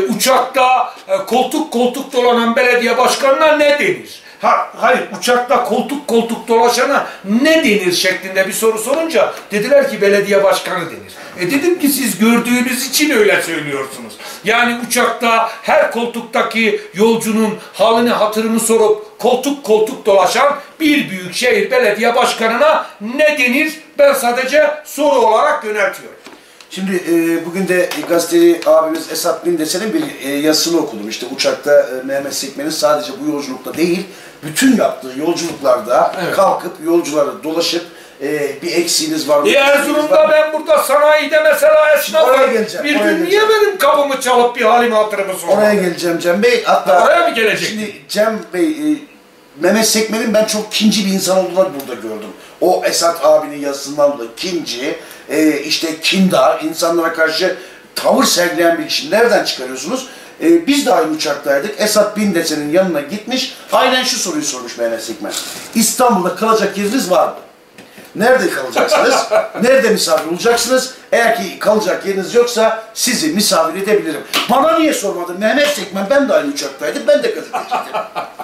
uçakta koltuk koltuk dolanan belediye başkanına ne denir? Hayır, uçakta koltuk koltuk dolaşana ne denir şeklinde bir soru sorunca dediler ki belediye başkanı denir. Dedim ki siz gördüğünüz için öyle söylüyorsunuz. Yani uçakta her koltuktaki yolcunun halini hatırını sorup koltuk koltuk dolaşan bir büyükşehir belediye başkanına ne denir? Ben sadece soru olarak yöneltiyorum. Şimdi bugün de gazeteci abimiz Esat Bindesen'in bir yazısını okudum. İşte uçakta Mehmet Sekmen'in sadece bu yolculukta değil, bütün yaptığı yolculuklarda kalkıp yolcuları dolaşıp bir eksiğiniz var mı? Erzurum'da ben burada sanayide mesela esnafım. Bir gün niye benim kapımı çalıp bir halimi hatırımı sormadın? Oraya geleceğim Cem Bey. Hatta oraya mı gelecek? Şimdi Cem Bey, Mehmet Sekmen'in ben çok kinci bir insan olduğunu burada gördüm. O Esat abinin yazısından da kinci, işte kindar, insanlara karşı tavır sergileyen bir kişi. Nereden çıkarıyorsunuz? Biz de aynı uçaktaydık. Esat Bindesen'in yanına gitmiş. Aynen şu soruyu sormuş Mehmet Sekmen. İstanbul'da kalacak yeriniz var mı? Nerede kalacaksınız? Nerede misafir olacaksınız? Eğer ki kalacak yeriniz yoksa sizi misafir edebilirim. Bana niye sormadın Mehmet Sekmen? Ben de aynı uçaktaydım. Ben de gazeteciydim.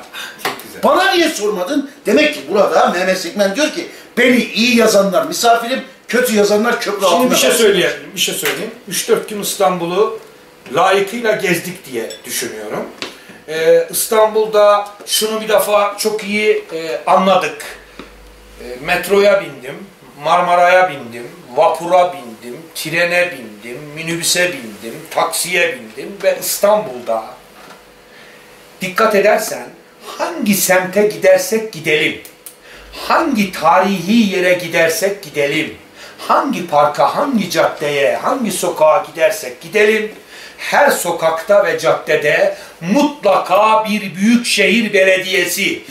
Bana niye sormadın? Demek ki burada Mehmet Sekmen diyor ki beni iyi yazanlar misafirim, kötü yazanlar köprü altında. Şimdi bir şey söyleyeyim. 3-4 gün İstanbul'u layıkıyla gezdik diye düşünüyorum. İstanbul'da şunu bir defa çok iyi anladık. Metroya bindim, Marmara'ya bindim, vapura bindim, trene bindim, minibüse bindim, taksiye bindim ve İstanbul'da dikkat edersen hangi semte gidersek gidelim, hangi tarihi yere gidersek gidelim, hangi parka, hangi caddeye, hangi sokağa gidersek gidelim, her sokakta ve caddede mutlaka bir büyükşehir belediyesi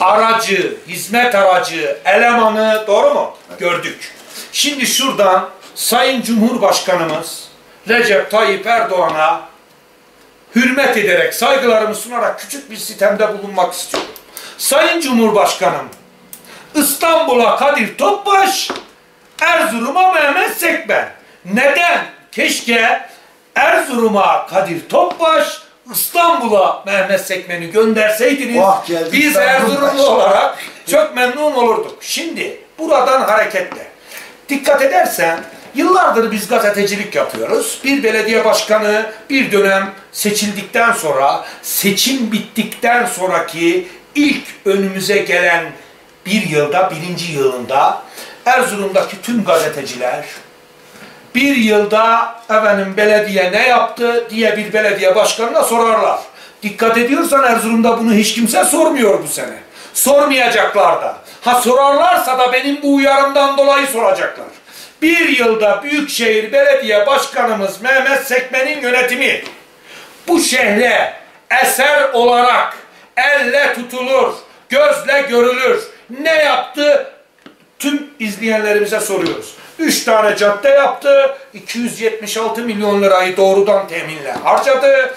hizmet aracı, elemanı, doğru mu? Evet. Gördük. Şimdi şuradan Sayın Cumhurbaşkanımız Recep Tayyip Erdoğan'a hürmet ederek, saygılarımı sunarak küçük bir sitemde bulunmak istiyorum. Sayın Cumhurbaşkanım, İstanbul'a Kadir Topbaş, Erzurum'a Mehmet Sekmen. Neden? Keşke Erzurum'a Kadir Topbaş, İstanbul'a Mehmet Sekmen'i gönderseydiniz, biz Erzurumlu olarak çok memnun olurduk. Şimdi buradan hareketle. Dikkat edersen, yıllardır biz gazetecilik yapıyoruz. Bir belediye başkanı bir dönem seçildikten sonra, seçim bittikten sonraki ilk önümüze gelen bir yılda, birinci yılında Erzurum'daki tüm gazeteciler, bir yılda belediye ne yaptı diye bir belediye başkanına sorarlar. Dikkat ediyorsan Erzurum'da bunu hiç kimse sormuyor bu sene. Sormayacaklar da. Ha sorarlarsa da benim bu uyarımdan dolayı soracaklar. Bir yılda Büyükşehir Belediye Başkanımız Mehmet Sekmen'in yönetimi bu şehre eser olarak elle tutulur, gözle görülür. Ne yaptı? Tüm izleyenlerimize soruyoruz. 3 tane cadde yaptı, 276 milyon lirayı doğrudan teminle harcadı.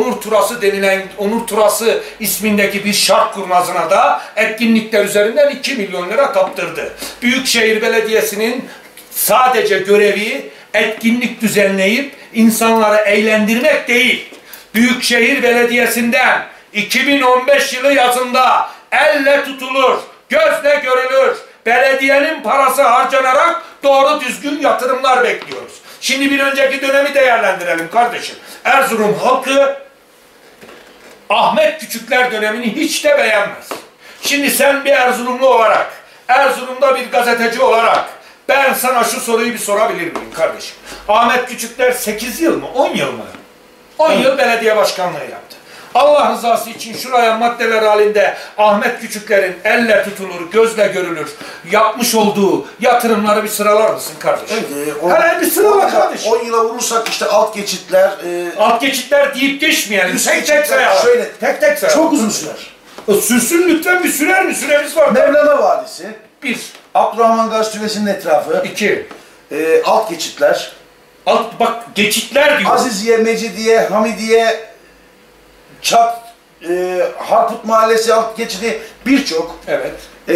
Onur Turası ismindeki bir şark kurnazına da etkinlikler üzerinden 2 milyon lira kaptırdı. Büyükşehir Belediyesi'nin sadece görevi etkinlik düzenleyip insanları eğlendirmek değil. Büyükşehir Belediyesi'nden 2015 yılı yazında elle tutulur, gözle görülür, belediyenin parası harcanarak doğru düzgün yatırımlar bekliyoruz. Şimdi bir önceki dönemi değerlendirelim kardeşim. Erzurum halkı Ahmet Küçükler dönemini hiç de beğenmez. Şimdi sen bir Erzurumlu olarak, Erzurum'da bir gazeteci olarak ben sana şu soruyu bir sorabilir miyim kardeşim? Ahmet Küçükler 8 yıl mı, 10 yıl mı? 10 yıl belediye başkanlığı yaptı. Allah rızası için şuraya maddeler halinde Ahmet Küçükler'in elle tutulur, gözle görülür yapmış olduğu yatırımları bir sıralar mısın kardeşim? Evet, Hele bir sırala kardeşim. 10 yıla vurursak işte alt geçitler... alt geçitler deyip geçmeyelim. Tek tek sayalım. Şöyle, tek tek sayalım. çok uzun sürer. Sürsün lütfen, bir sürer mi? Süremiz var. Mevlana Vadisi. 1. Abdurrahman Gazi Türbesi'nin etrafı. 2. Alt geçitler. Bak geçitler diyor. Aziziye, Mecidiye, Hamidiye, Çat, Harput Mahallesi alt geçidi birçok. Evet.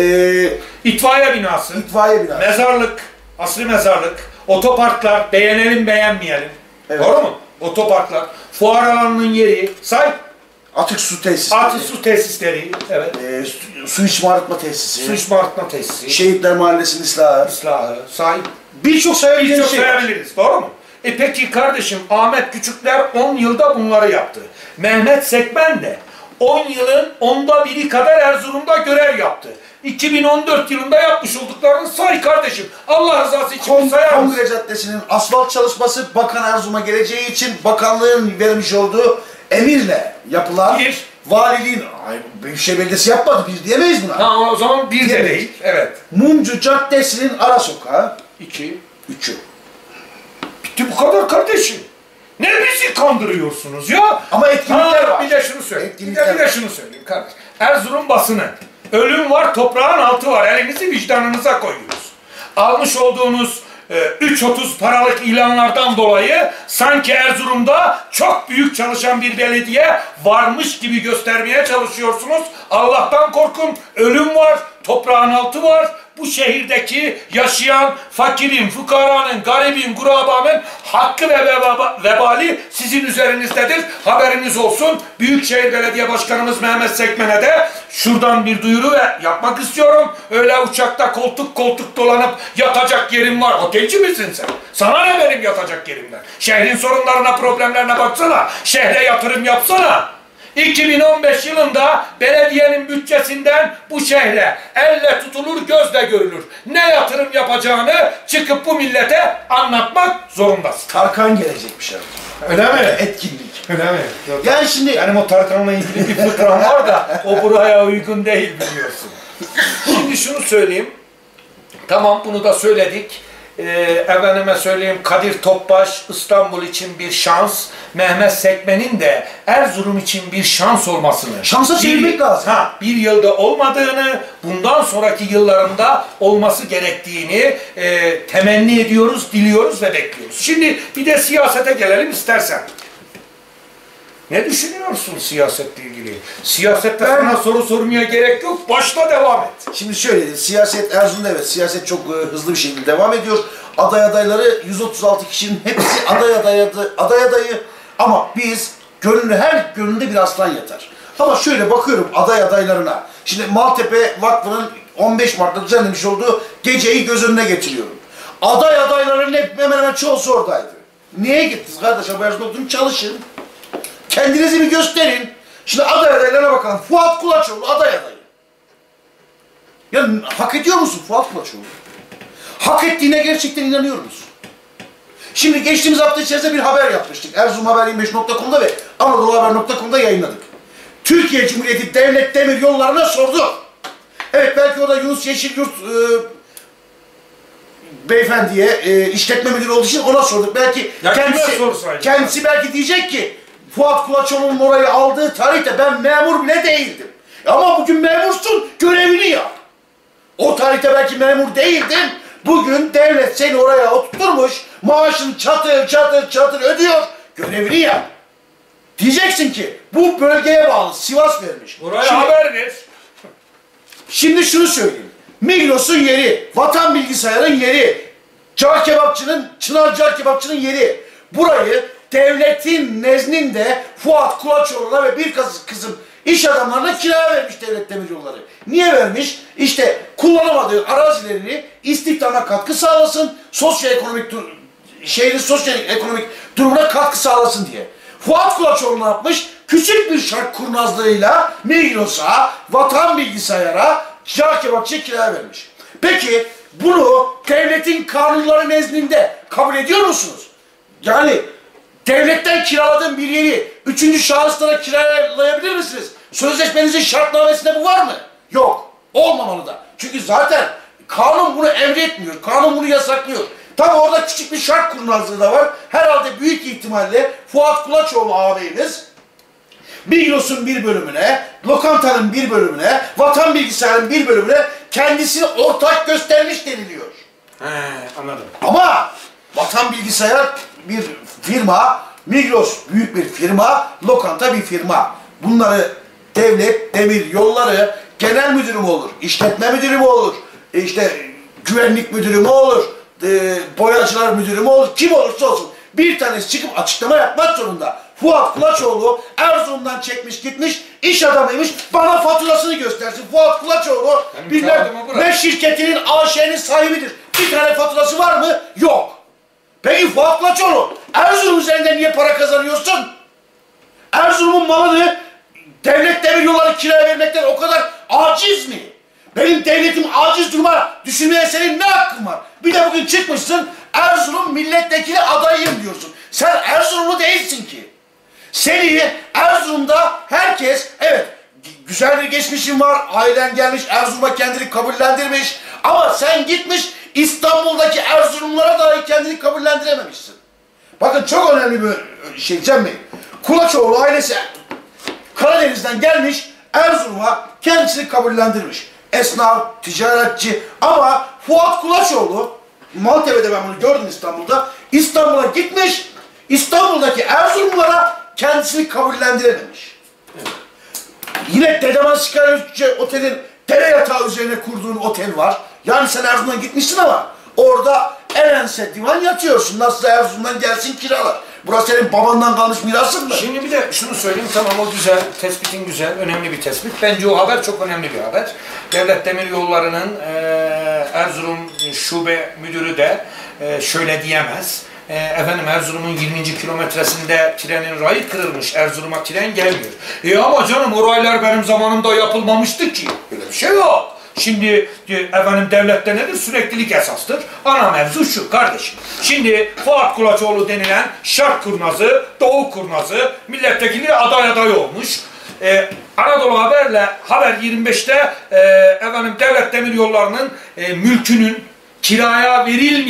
İtfaiye binası. İtfaiye binası. Mezarlık. Asri mezarlık. Otoparklar. Beğenelim beğenmeyelim. Evet. Doğru mu? Otoparklar. Fuar alanının yeri. Say. Atık su tesisleri. Atık su tesisleri. Evet. Su içme arıtma tesisi. Su içme arıtma tesisi. Şehitler Mahallesi'nin ıslahı. Islahı. Say. Birçok sayabileceğiniz Birçok sayabiliriz. Doğru mu? Peki kardeşim Ahmet Küçükler 10 yılda bunları yaptı. Mehmet Sekmen de 10 yılın 1/10 kadar Erzurum'da görev yaptı. 2014 yılında yapmış olduklarını say kardeşim. Allah rızası için sayar mısın? Kongre Caddesi'nin asfalt çalışması Bakan Erzurum'a geleceği için bakanlığın vermiş olduğu emirle yapılan valiliğin, Büyükşehir Belediyesi yapmadı, bir diyemeyiz buna. Tamam, o zaman bir de değil. Evet. Mumcu Caddesi'nin ara sokağı. 2. 3'ü. Bitti bu kadar kardeşim. Ne bizi kandırıyorsunuz ya? Ama etkinlikler var. Bir de şunu söyleyeyim. Etkinlikler Bir de şunu söyleyeyim kardeş. Erzurum basını. Ölüm var, toprağın altı var. Elinizi vicdanınıza koyuyoruz. Almış olduğunuz 3.30 paralık ilanlardan dolayı sanki Erzurum'da çok büyük çalışan bir belediye varmış gibi göstermeye çalışıyorsunuz. Allah'tan korkun. Ölüm var, toprağın altı var. Bu şehirdeki yaşayan fakirin, fukaranın, garibin, gurabanın hakkı ve vebali sizin üzerinizdedir. Haberiniz olsun. Büyükşehir Belediye Başkanımız Mehmet Sekmen'e de şuradan bir duyuru yapmak istiyorum. Öyle uçakta koltuk koltuk dolanıp yatacak yerim var. Otelci misin sen? Sana ne benim yatacak yerimden? Şehrin sorunlarına, problemlerine baksana. Şehre yatırım yapsana. 2015 yılında belediyenin bütçesinden bu şehre elle tutulur, gözle görülür. Ne yatırım yapacağını çıkıp bu millete anlatmak zorundasın. Tarkan gelecekmiş abi. Öyle mi? Etkinlik. Öyle mi? Yani şimdi... Benim o Tarkan'la ilgili bir fıkram var da o buraya uygun değil biliyorsun. Şimdi şunu söyleyeyim. Tamam, bunu da söyledik. Efendime söyleyeyim, Kadir Topbaş İstanbul için bir şans, Mehmet Sekmen'in de Erzurum için bir şans olmasını, şansa çevirmek lazım. Bir yılda olmadığını, bundan sonraki yıllarında olması gerektiğini temenni ediyoruz, diliyoruz ve bekliyoruz. Şimdi bir de siyasete gelelim istersen. Ne düşünüyorsun siyasetle ilgili? Siyasette sana soru sormaya gerek yok. Başla, devam et. Şimdi şöyle, siyaset Erzurum'da evet, siyaset çok hızlı bir şekilde devam ediyor. Aday adayları 136 kişinin hepsi aday adayı ama biz her gönlünde bir aslan yatar. Ama şöyle bakıyorum aday adaylarına. Şimdi Maltepe Vakfı'nın 15 Mart'ta düzenlemiş olduğu geceyi göz önüne getiriyorum. Aday adaylarının hemen hemen çoğusu oradaydı. Niye gittiniz kardeş? Erzurum'da çalışın. Kendinizi bir gösterin. Şimdi aday adaylarına bakalım. Fuat Kulaçoğlu aday adayı. Ya hak ediyor musun Fuat Kulaçoğlu? Hak ettiğine gerçekten inanıyor musun? Şimdi geçtiğimiz hafta içerisinde bir haber yapmıştık. Erzurumhaber25.com'da ve anadoluhaber.com'da yayınladık. Türkiye Cumhuriyeti Devlet Demir Yolları'na sordu. Evet, belki orada Yunus Yeşilyurt beyefendiye işletme müdürü olduğu için ona sorduk. Belki kendisi belki diyecek ki Fuat Kulaçoğlu'nun orayı aldığı tarihte ben memur bile değildim. Ama bugün memursun, görevini yap. O tarihte belki memur değildin, bugün devlet seni oraya oturtmuş, maaşını çatır çatır çatır ödüyor, görevini yap. Diyeceksin ki bu bölgeye bağlı, Sivas vermiş. Buraya haber ver. Şimdi şunu söyleyeyim. Migros'un yeri, Vatan Bilgisayar'ın yeri, Cağ kebapçının, Çınar Cağ kebapçının yeri. Burayı devletin nezdinde Fuat Kulaçoğlu'na ve bir kızım iş adamlarına kiraya vermiş Devlet Demiryolları. Niye vermiş? İşte kullanamadığı arazilerini istihdama katkı sağlasın, sosyoekonomik durumuna katkı sağlasın diye. Fuat Kulaçoğlu ne yapmış? Küçük bir şark kurnazlığıyla Migros'a, Vatan Bilgisayar'a, Cağ kebapçıya kiraya vermiş. Peki bunu devletin kanunları nezdinde kabul ediyor musunuz? Yani devletten kiraladığım bir yeri üçüncü şahıslara kiralayabilir misiniz? Sözleşmenizin şartnamesinde bu var mı? Yok. Olmamalı da. Çünkü zaten kanun bunu emretmiyor. Kanun bunu yasaklıyor. Tabi orada küçük bir şart kurnazlığı da var. Herhalde büyük ihtimalle Fuat Kulaçoğlu ağabeyimiz Migros'un bir bölümüne, lokantanın bir bölümüne, Vatan Bilgisayar'ın bir bölümüne kendisini ortak göstermiş deniliyor. Anladım. Ama Vatan Bilgisayar bir firma, Migros büyük bir firma, lokanta bir firma. Bunları Devlet Demiryolları genel müdürü mü olur, işletme müdürü mü olur, işte güvenlik müdürü mü olur, boyacılar müdürü mü olur, kim olursa olsun bir tanesi çıkıp açıklama yapmak zorunda. Fuat Kulaçoğlu Erzurum'dan çekmiş gitmiş, iş adamıymış, bana faturasını göstersin. Fuat Kulaçoğlu bilmem ne şirketinin AŞ'nin sahibidir. Bir tane faturası var mı? Yok. Peki Fuat Kulaçoğlu Erzurum üzerinden niye para kazanıyorsun? Erzurum'un malını Devlet Demiryolları kiraya vermekten o kadar aciz mi? Benim devletim aciz duruma düşünmeye senin ne hakkın var? Bir de bugün çıkmışsın Erzurum milletvekili adayıyım diyorsun. Sen Erzurumlu değilsin ki. Seni Erzurum'da herkes, evet güzel bir geçmişin var, ailen gelmiş Erzurum'a kendini kabullendirmiş ama sen gitmiş İstanbul'daki Erzurumlulara dahi kendini kabullendirememişsin. Bakın çok önemli bir şey Cem Bey. Kulaçoğlu ailesi Karadeniz'den gelmiş Erzurum'a kendisini kabullendirmiş. Esnaf, ticaretçi ama Fuat Kulaçoğlu, Maltepe'de ben bunu gördüm İstanbul'da, İstanbul'a gitmiş, İstanbul'daki Erzurumlulara kendisini kabullendirememiş. Evet. Yine Dedeman Skyline Otel'in dere yatağı üzerine kurduğun otel var. Yani sen Erzurum'dan gitmişsin ama orada en ense divan yatıyorsun. Nasıl Erzurum'dan gelsin kiralar. Burası senin babandan kalmış mirasın mı? Şimdi bir de şunu söyleyeyim, tamam o güzel, tespitin güzel, önemli bir tespit. Bence o haber çok önemli bir haber. Devlet Demiryolları'nın Erzurum Şube Müdürü de şöyle diyemez. Efendim Erzurum'un 20. kilometresinde trenin rayı kırılmış, Erzurum'a tren gelmiyor. Ama canım o raylar benim zamanımda yapılmamıştı ki. Öyle bir şey yok. Şimdi efendim devlette nedir? Süreklilik esastır. Ana mevzu şu kardeşim. Şimdi Fuat Kulaçoğlu denilen şark kurnazı, Doğu kurnazı milletvekili aday olmuş. Anadolu Haber 25'te efendim Devlet Demiryolları'nın mülkünün kiraya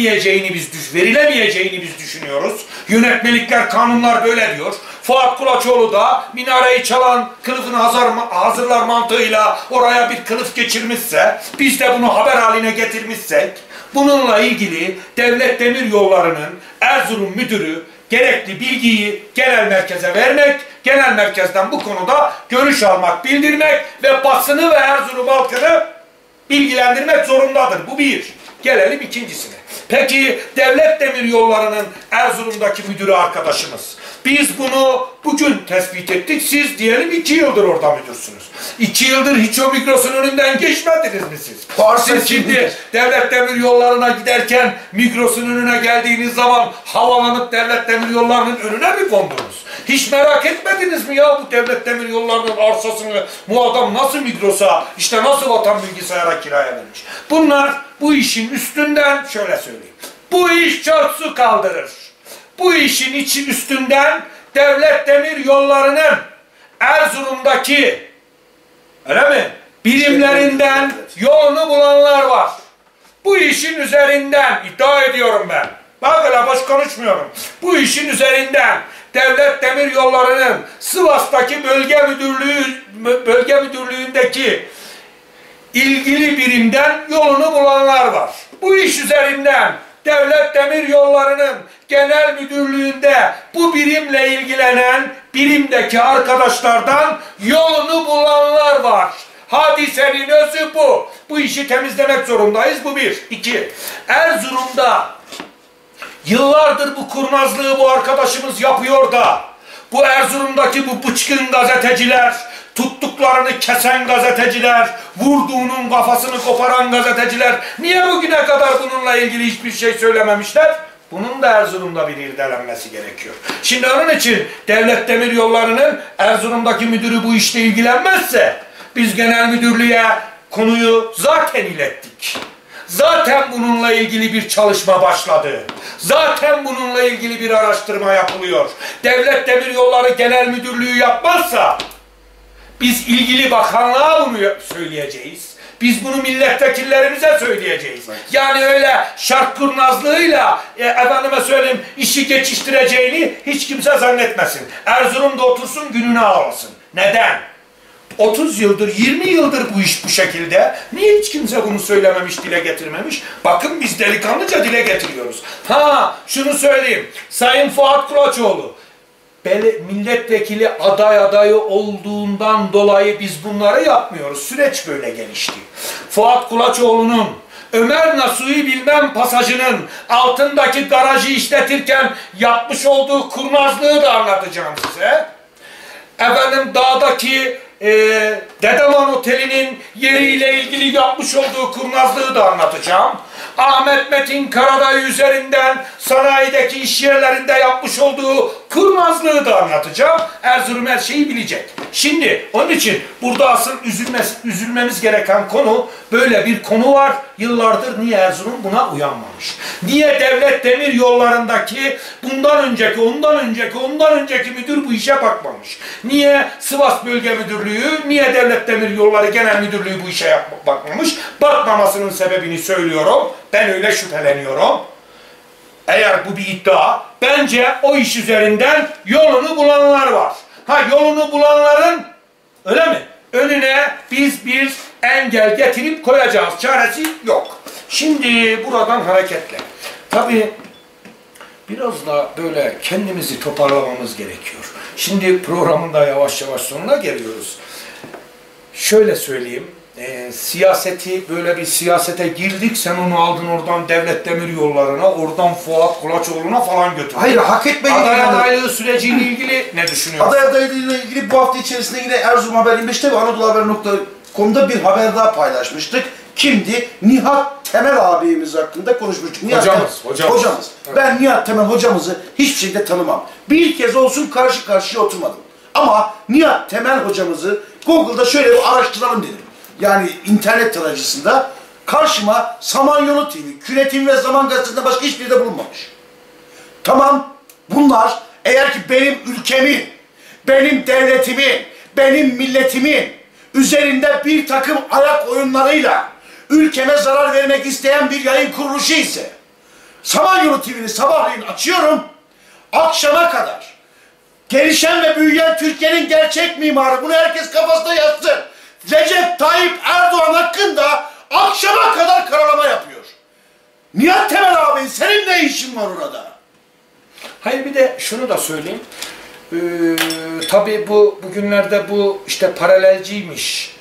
verilemeyeceğini biz düşünüyoruz. Yönetmelikler, kanunlar böyle diyor. Fuat Kulaçoğlu da minareyi çalan kılıfını hazırlar mantığıyla oraya bir kılıf geçirmişse, biz de bunu haber haline getirmişsek, bununla ilgili Devlet Demiryolları'nın Erzurum müdürü gerekli bilgiyi genel merkeze vermek, genel merkezden bu konuda görüş almak, bildirmek ve basını ve Erzurum halkını bilgilendirmek zorundadır. Bu bir. Gelelim ikincisine. Peki Devlet Demiryolları'nın Erzurum'daki müdürü arkadaşımız. Biz bunu bugün tespit ettik. Siz diyelim 2 yıldır orada müdürsünüz. 2 yıldır hiç o Migros'un önünden geçmediniz mi siz? Siz şimdi Devlet Demiryolları'na giderken Migros'un önüne geldiğiniz zaman havalanıp Devlet Demiryolları'nın önüne mi kondunuz? Hiç merak etmediniz mi ya bu Devlet Demiryolları'nın arsasını bu adam nasıl Migros'a, işte nasıl Vatan Bilgisayar'a kiraya vermiş? Bunlar bu işin üstünden şöyle söyleyeyim. Bu iş çok su kaldırır. Bu işin üstünden Devlet Demiryolları'nın Erzurum'daki öyle mi? Birimlerinden yolunu bulanlar var. Bu işin üzerinden iddia ediyorum ben. Bak öyle boş konuşmuyorum. Bu işin üzerinden Devlet Demiryolları'nın Sivas'taki bölge müdürlüğündeki ilgili birimden yolunu bulanlar var. Bu iş üzerinden Devlet Demiryolları'nın genel müdürlüğünde bu birimle ilgilenen birimdeki arkadaşlardan yolunu bulanlar var. Hadisenin özü bu. Bu işi temizlemek zorundayız. Bu bir. İki. Erzurum'da Yıllardır bu kurnazlığı bu arkadaşımız yapıyor da bu Erzurum'daki bu bıçkın gazeteciler, tuttuklarını kesen gazeteciler, vurduğunun kafasını koparan gazeteciler niye bugüne kadar bununla ilgili hiçbir şey söylememişler? Bunun da Erzurum'da bir irdelenmesi gerekiyor. Şimdi onun için Devlet Demiryolları'nın Erzurum'daki müdürü bu işle ilgilenmezse biz genel müdürlüğe konuyu zaten ilettik. Zaten bununla ilgili bir çalışma başladı. Zaten bununla ilgili bir araştırma yapılıyor. Devlet Demiryolları Genel Müdürlüğü yapmazsa biz ilgili bakanlığa bunu söyleyeceğiz. Biz bunu milletvekillerimize söyleyeceğiz. Yani öyle şark kurnazlığıyla efendime söyleyeyim işi geçiştireceğini hiç kimse zannetmesin. Erzurum'da otursun gününü ağlasın. Neden? 30 yıldır, 20 yıldır bu iş bu şekilde. Niye hiç kimse bunu söylememiş, dile getirmemiş? Bakın biz delikanlıca dile getiriyoruz. Ha, şunu söyleyeyim. Sayın Fuat Kulaçoğlu, milletvekili adayı olduğundan dolayı biz bunları yapmıyoruz. Süreç böyle gelişti. Fuat Kulaçoğlu'nun Ömer Nasuhi bilmem pasajının altındaki garajı işletirken yapmış olduğu kurnazlığı da anlatacağım size. Efendim dağdaki Dedeman Oteli'nin yeriyle ilgili yapmış olduğu kurnazlığı da anlatacağım. Ahmet Metin Karadayı üzerinden sanayideki iş yerlerinde yapmış olduğu kurnazlığı da anlatacağım. Erzurum her şeyi bilecek. Şimdi onun için burada asıl üzülmemiz gereken konu, böyle bir konu var. Yıllardır niye Erzurum buna uyanmamış? Niye Devlet Demiryolları'ndaki bundan önceki müdür bu işe bakmamış? Niye Sivas Bölge Müdürlüğü, niye Devlet Demiryolları Genel Müdürlüğü bu işe bakmamış? Bakmamasının sebebini söylüyorum. Ben öyle şüpheleniyorum. Eğer bu bir iddia, bence o iş üzerinden yolunu bulanlar var. Ha, yolunu bulanların, öyle mi? Önüne biz bir engel getirip koyacağız. Çaresi yok. Şimdi buradan hareketle. Tabii biraz da böyle kendimizi toparlamamız gerekiyor. Şimdi programın da yavaş yavaş sonuna geliyoruz. Şöyle söyleyeyim. Siyaseti, böyle bir siyasete girdik, sen onu aldın oradan Devlet Demiryolları'na, oradan Fuat Kulaçoğlu'na falan götürdün. Hayır, hak etmedi. Aday adaylığı süreciyle ilgili ne düşünüyorsun? Aday adaylığıyla ilgili bu hafta içerisinde yine Erzurum Haber 25'te ve anadoluhaber.com'da bir haber daha paylaşmıştık. Kimdi? Nihat Temel abimiz hakkında konuşmuştuk. Hocamız. Evet. Ben Nihat Temel hocamızı hiçbir şekilde tanımam. Bir kez olsun karşı karşıya oturmadım. Ama Nihat Temel hocamızı Google'da şöyle bir araştıralım dedim. Yani internet tarayıcısında karşıma Samanyolu TV, Küre TV ve Zaman Gazetesi'nde başka hiçbiri de bulunmamış. Tamam, bunlar eğer ki benim ülkemin, benim devletimin, benim milletimin üzerinde bir takım ayak oyunlarıyla ülkeme zarar vermek isteyen bir yayın kuruluşu ise Samanyolu TV'ni sabahleyin açıyorum, akşama kadar gelişen ve büyüyen Türkiye'nin gerçek mimarı, bunu herkes kafasına yazsın. Recep Tayyip Erdoğan hakkında akşama kadar karalama yapıyor. Nihat Temel abi, senin ne işin var orada? Hayır, bir de şunu da söyleyeyim. Tabii bugünlerde bu işte paralelciymiş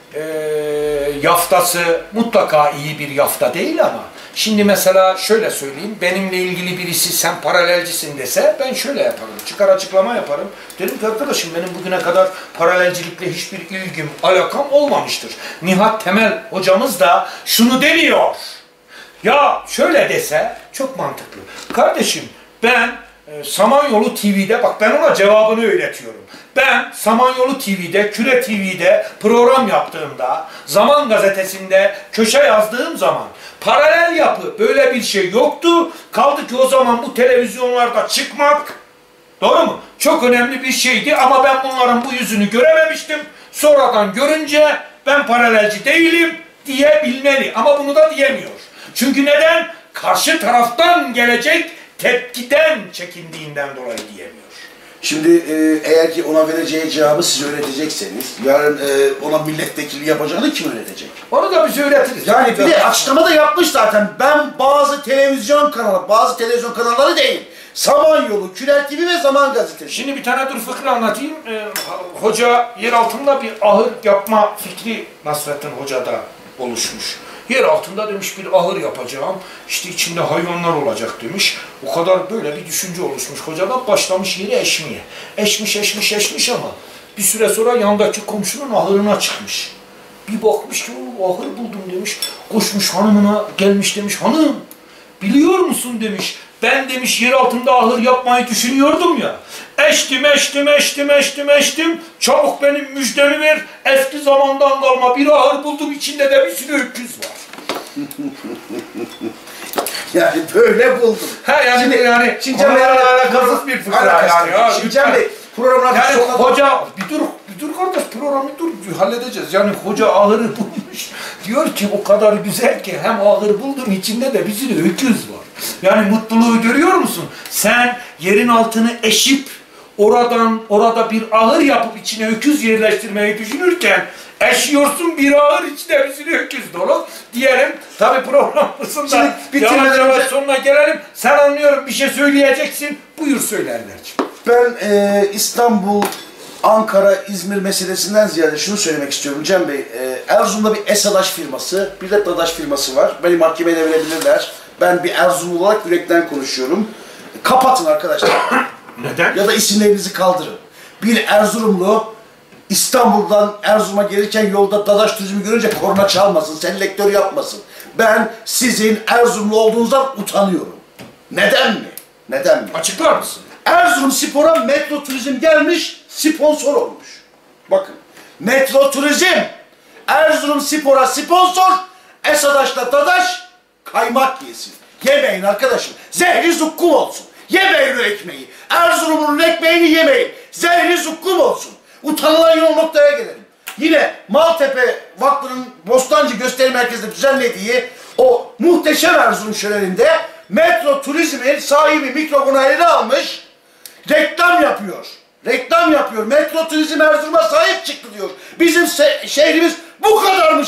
yaftası mutlaka iyi bir yafta değil ama şimdi mesela şöyle söyleyeyim, benimle ilgili birisi sen paralelcisin dese ben şöyle yaparım, çıkar açıklama yaparım. Dedim ki arkadaşım, benim bugüne kadar paralelcilikle hiçbir ilgim, alakam olmamıştır. Nihat Temel hocamız da şunu demiyor. Ya şöyle dese çok mantıklı. Kardeşim ben Samanyolu TV'de, bak ben ona cevabını öğretiyorum. Ben Samanyolu TV'de, Küre TV'de program yaptığımda, Zaman Gazetesi'nde köşe yazdığım zaman paralel yapı böyle bir şey yoktu. Kaldı ki o zaman bu televizyonlarda çıkmak, doğru mu? Çok önemli bir şeydi ama ben bunların bu yüzünü görememiştim. Sonradan görünce ben paralelci değilim diyebilmeli ama bunu da diyemiyor. Çünkü neden? Karşı taraftan gelecek tepkiden çekindiğinden dolayı diyemiyor. Şimdi eğer ki ona vereceği cevabı siz öğretecekseniz, yarın ona milletvekili yapacağını kim öğretecek? Onu da biz öğretiriz. Yani bir de açıklama da yapmış zaten. Ben bazı televizyon kanalları değil, Samanyolu, Küre TV ve Zaman Gazetesi. Şimdi bir tane fıkra anlatayım. Hoca yer altında bir ahır yapma fikri Nasrettin Hoca'da oluşmuş. Yer altında demiş bir ahır yapacağım. İşte içinde hayvanlar olacak demiş. O kadar böyle bir düşünce oluşmuş hocadan, başlamış yeri eşmeye. Eşmiş ama bir süre sonra yandaki komşunun ahırına çıkmış. Bir bakmış ki o ahır buldum demiş. Koşmuş hanımına, gelmiş demiş, hanım biliyor musun demiş. Ben demiş yer altında ahır yapmayı düşünüyordum ya. Eştim. Çabuk benim müjdemi ver. Eski zamandan kalma bir ahır buldum. İçinde de bir sürü öküz var. Yani böyle buldum. Şimdi Cem Bey'le alakasız bir fıkra yani. Şimdi Cem Bey programına yani hoca bir dur kardeş, programı dur halledeceğiz. Yani hoca ahırı bulmuş. Diyor ki o kadar güzel ki hem ahır buldum, içinde de bir sürü öküz var. Yani mutluluğu görüyor musun? Sen yerin altını eşip orada bir ahır yapıp içine öküz yerleştirmeyi düşünürken eşiyorsun bir ahır, içinde bir sürü öküz dolu diyelim. Tabii programımızın da yavaş sonuna gelelim. Sen anlıyorum bir şey söyleyeceksin. Buyur söyle Ender'ciğim. Ben İstanbul, Ankara, İzmir meselesinden ziyade şunu söylemek istiyorum Cem Bey. Erzurum'da bir Esadaş firması, bir de Dadaş firması var. Beni mahkemeye verebilirler. Ben bir Erzurumlu olarak yürekten konuşuyorum. Kapatın arkadaşlar. Neden? Ya da isimlerinizi kaldırın. Bir Erzurumlu İstanbul'dan Erzurum'a gelirken yolda Dadaş turizmi görünce korna çalmasın, selektör yapmasın. Ben sizin Erzurumlu olduğunuzdan utanıyorum. Neden mi? Neden mi? Açıklar mısın? Erzurum Spor'a Metro Turizm gelmiş, sponsor olmuş. Bakın, Metro Turizm, Erzurum Spor'a sponsor, Esadaş'la Dadaş kaymak yesin. Yemeyin arkadaşım, zehri zukkum olsun. Yemeyin o ekmeği, Erzurum'un ekmeğini yemeyin, zehri zukkum olsun. Utanılan yol noktaya gelelim. Yine Maltepe Vakfı'nın Bostancı Gösteri Merkezi'nde düzenlediği o muhteşem Erzurum şöleninde Metro Turizm'in sahibi mikrofonu eline almış, reklam yapıyor. Reklam yapıyor. Metro Turizm Erzurum'a sahip çıktı diyor. Bizim şehrimiz bu kadar mı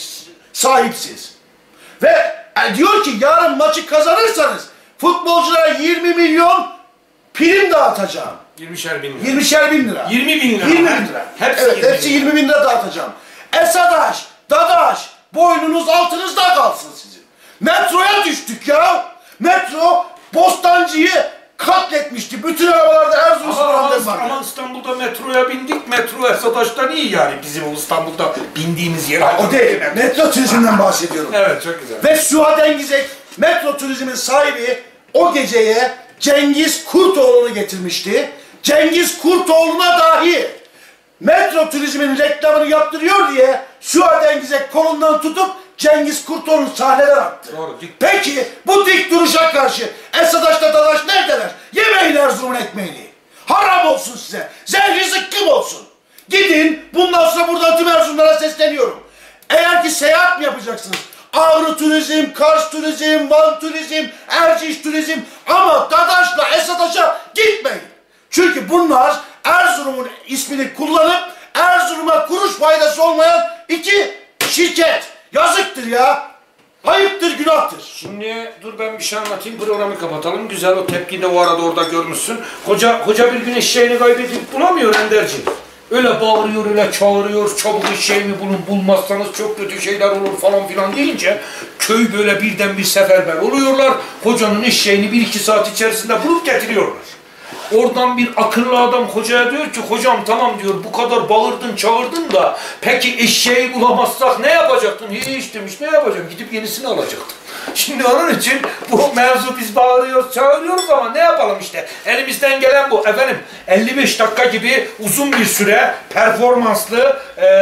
sahipsiz? Ve diyor ki yarın maçı kazanırsanız futbolculara 20 milyon prim dağıtacağım. 20'şer bin lira. 20'şer bin lira. 20 bin lira. 20 bin lira. Hepsi 20 bin lira dağıtacağım. Esadaş, Dadaş, boynunuz altınızda kalsın sizin. Metroya düştük ya. Metro Bostancı'yı katletmişti. Bütün arabalarda Erzurum Spor'dan var. Ama İstanbul'da metroya bindik. Metro Esadaş'tan iyi yani bizim o İstanbul'da bindiğimiz yer. O değil. Metro Turizm'den bahsediyorum. Evet, çok güzel. Ve Suat Engizek, Metro Turizm'in sahibi o geceye Cengiz Kurtoğlu'nu getirmişti. Cengiz Kurtoğlu'na dahi Metro Turizm'in reklamını yaptırıyor diye Suat Engizek kolundan tutup Cengiz Kurtoğlu'nu sahneden attı. Doğru. Peki bu dik duruşa karşı Esadaş'la Dadaş neredeler? Yemeyin Erzurum'un ekmeğini. Haram olsun size. Zehri zıkkım olsun. Gidin, bundan sonra buradan tüm Erzurumlara sesleniyorum. Eğer ki seyahat mi yapacaksınız? Ağrı Turizm, Kars Turizm, Van Turizm, Erciş Turizm ama Dadaş'la Esadaş'a gitmeyin. Çünkü bunlar Erzurum'un ismini kullanıp Erzurum'a kuruş faydası olmayan iki şirket. Yazıktır ya. Ayıptır, günahtır. Şimdi dur ben bir şey anlatayım, programı kapatalım. Güzel, o tepkini de o arada orada görmüşsün. Hoca bir gün eşeğini kaybedip bulamıyor Ender'ciğim. Öyle bağırıyor, öyle çağırıyor, çabuk eşeğimi bulun, bulmazsanız çok kötü şeyler olur falan filan deyince köy böyle birden bir seferber oluyorlar. Hocanın eşeğini 1-2 saat içerisinde bulup getiriyorlar. Oradan bir akıllı adam hocaya diyor ki, hocam tamam diyor, bu kadar bağırdın çağırdın da peki eşeği bulamazsak ne yapacaktın? Hiç demiş, ne yapacağım? Gidip yenisini alacaktım. Şimdi onun için bu mevzu, biz bağırıyoruz çağırıyoruz ama ne yapalım işte. Elimizden gelen bu. Efendim 55 dakika gibi uzun bir süre performanslı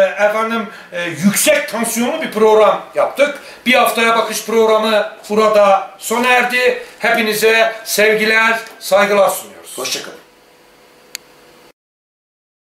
yüksek tansiyonlu bir program yaptık. Bir haftaya bakış programı burada sona erdi. Hepinize sevgiler, saygılar sunuyoruz. Hoşçakalın.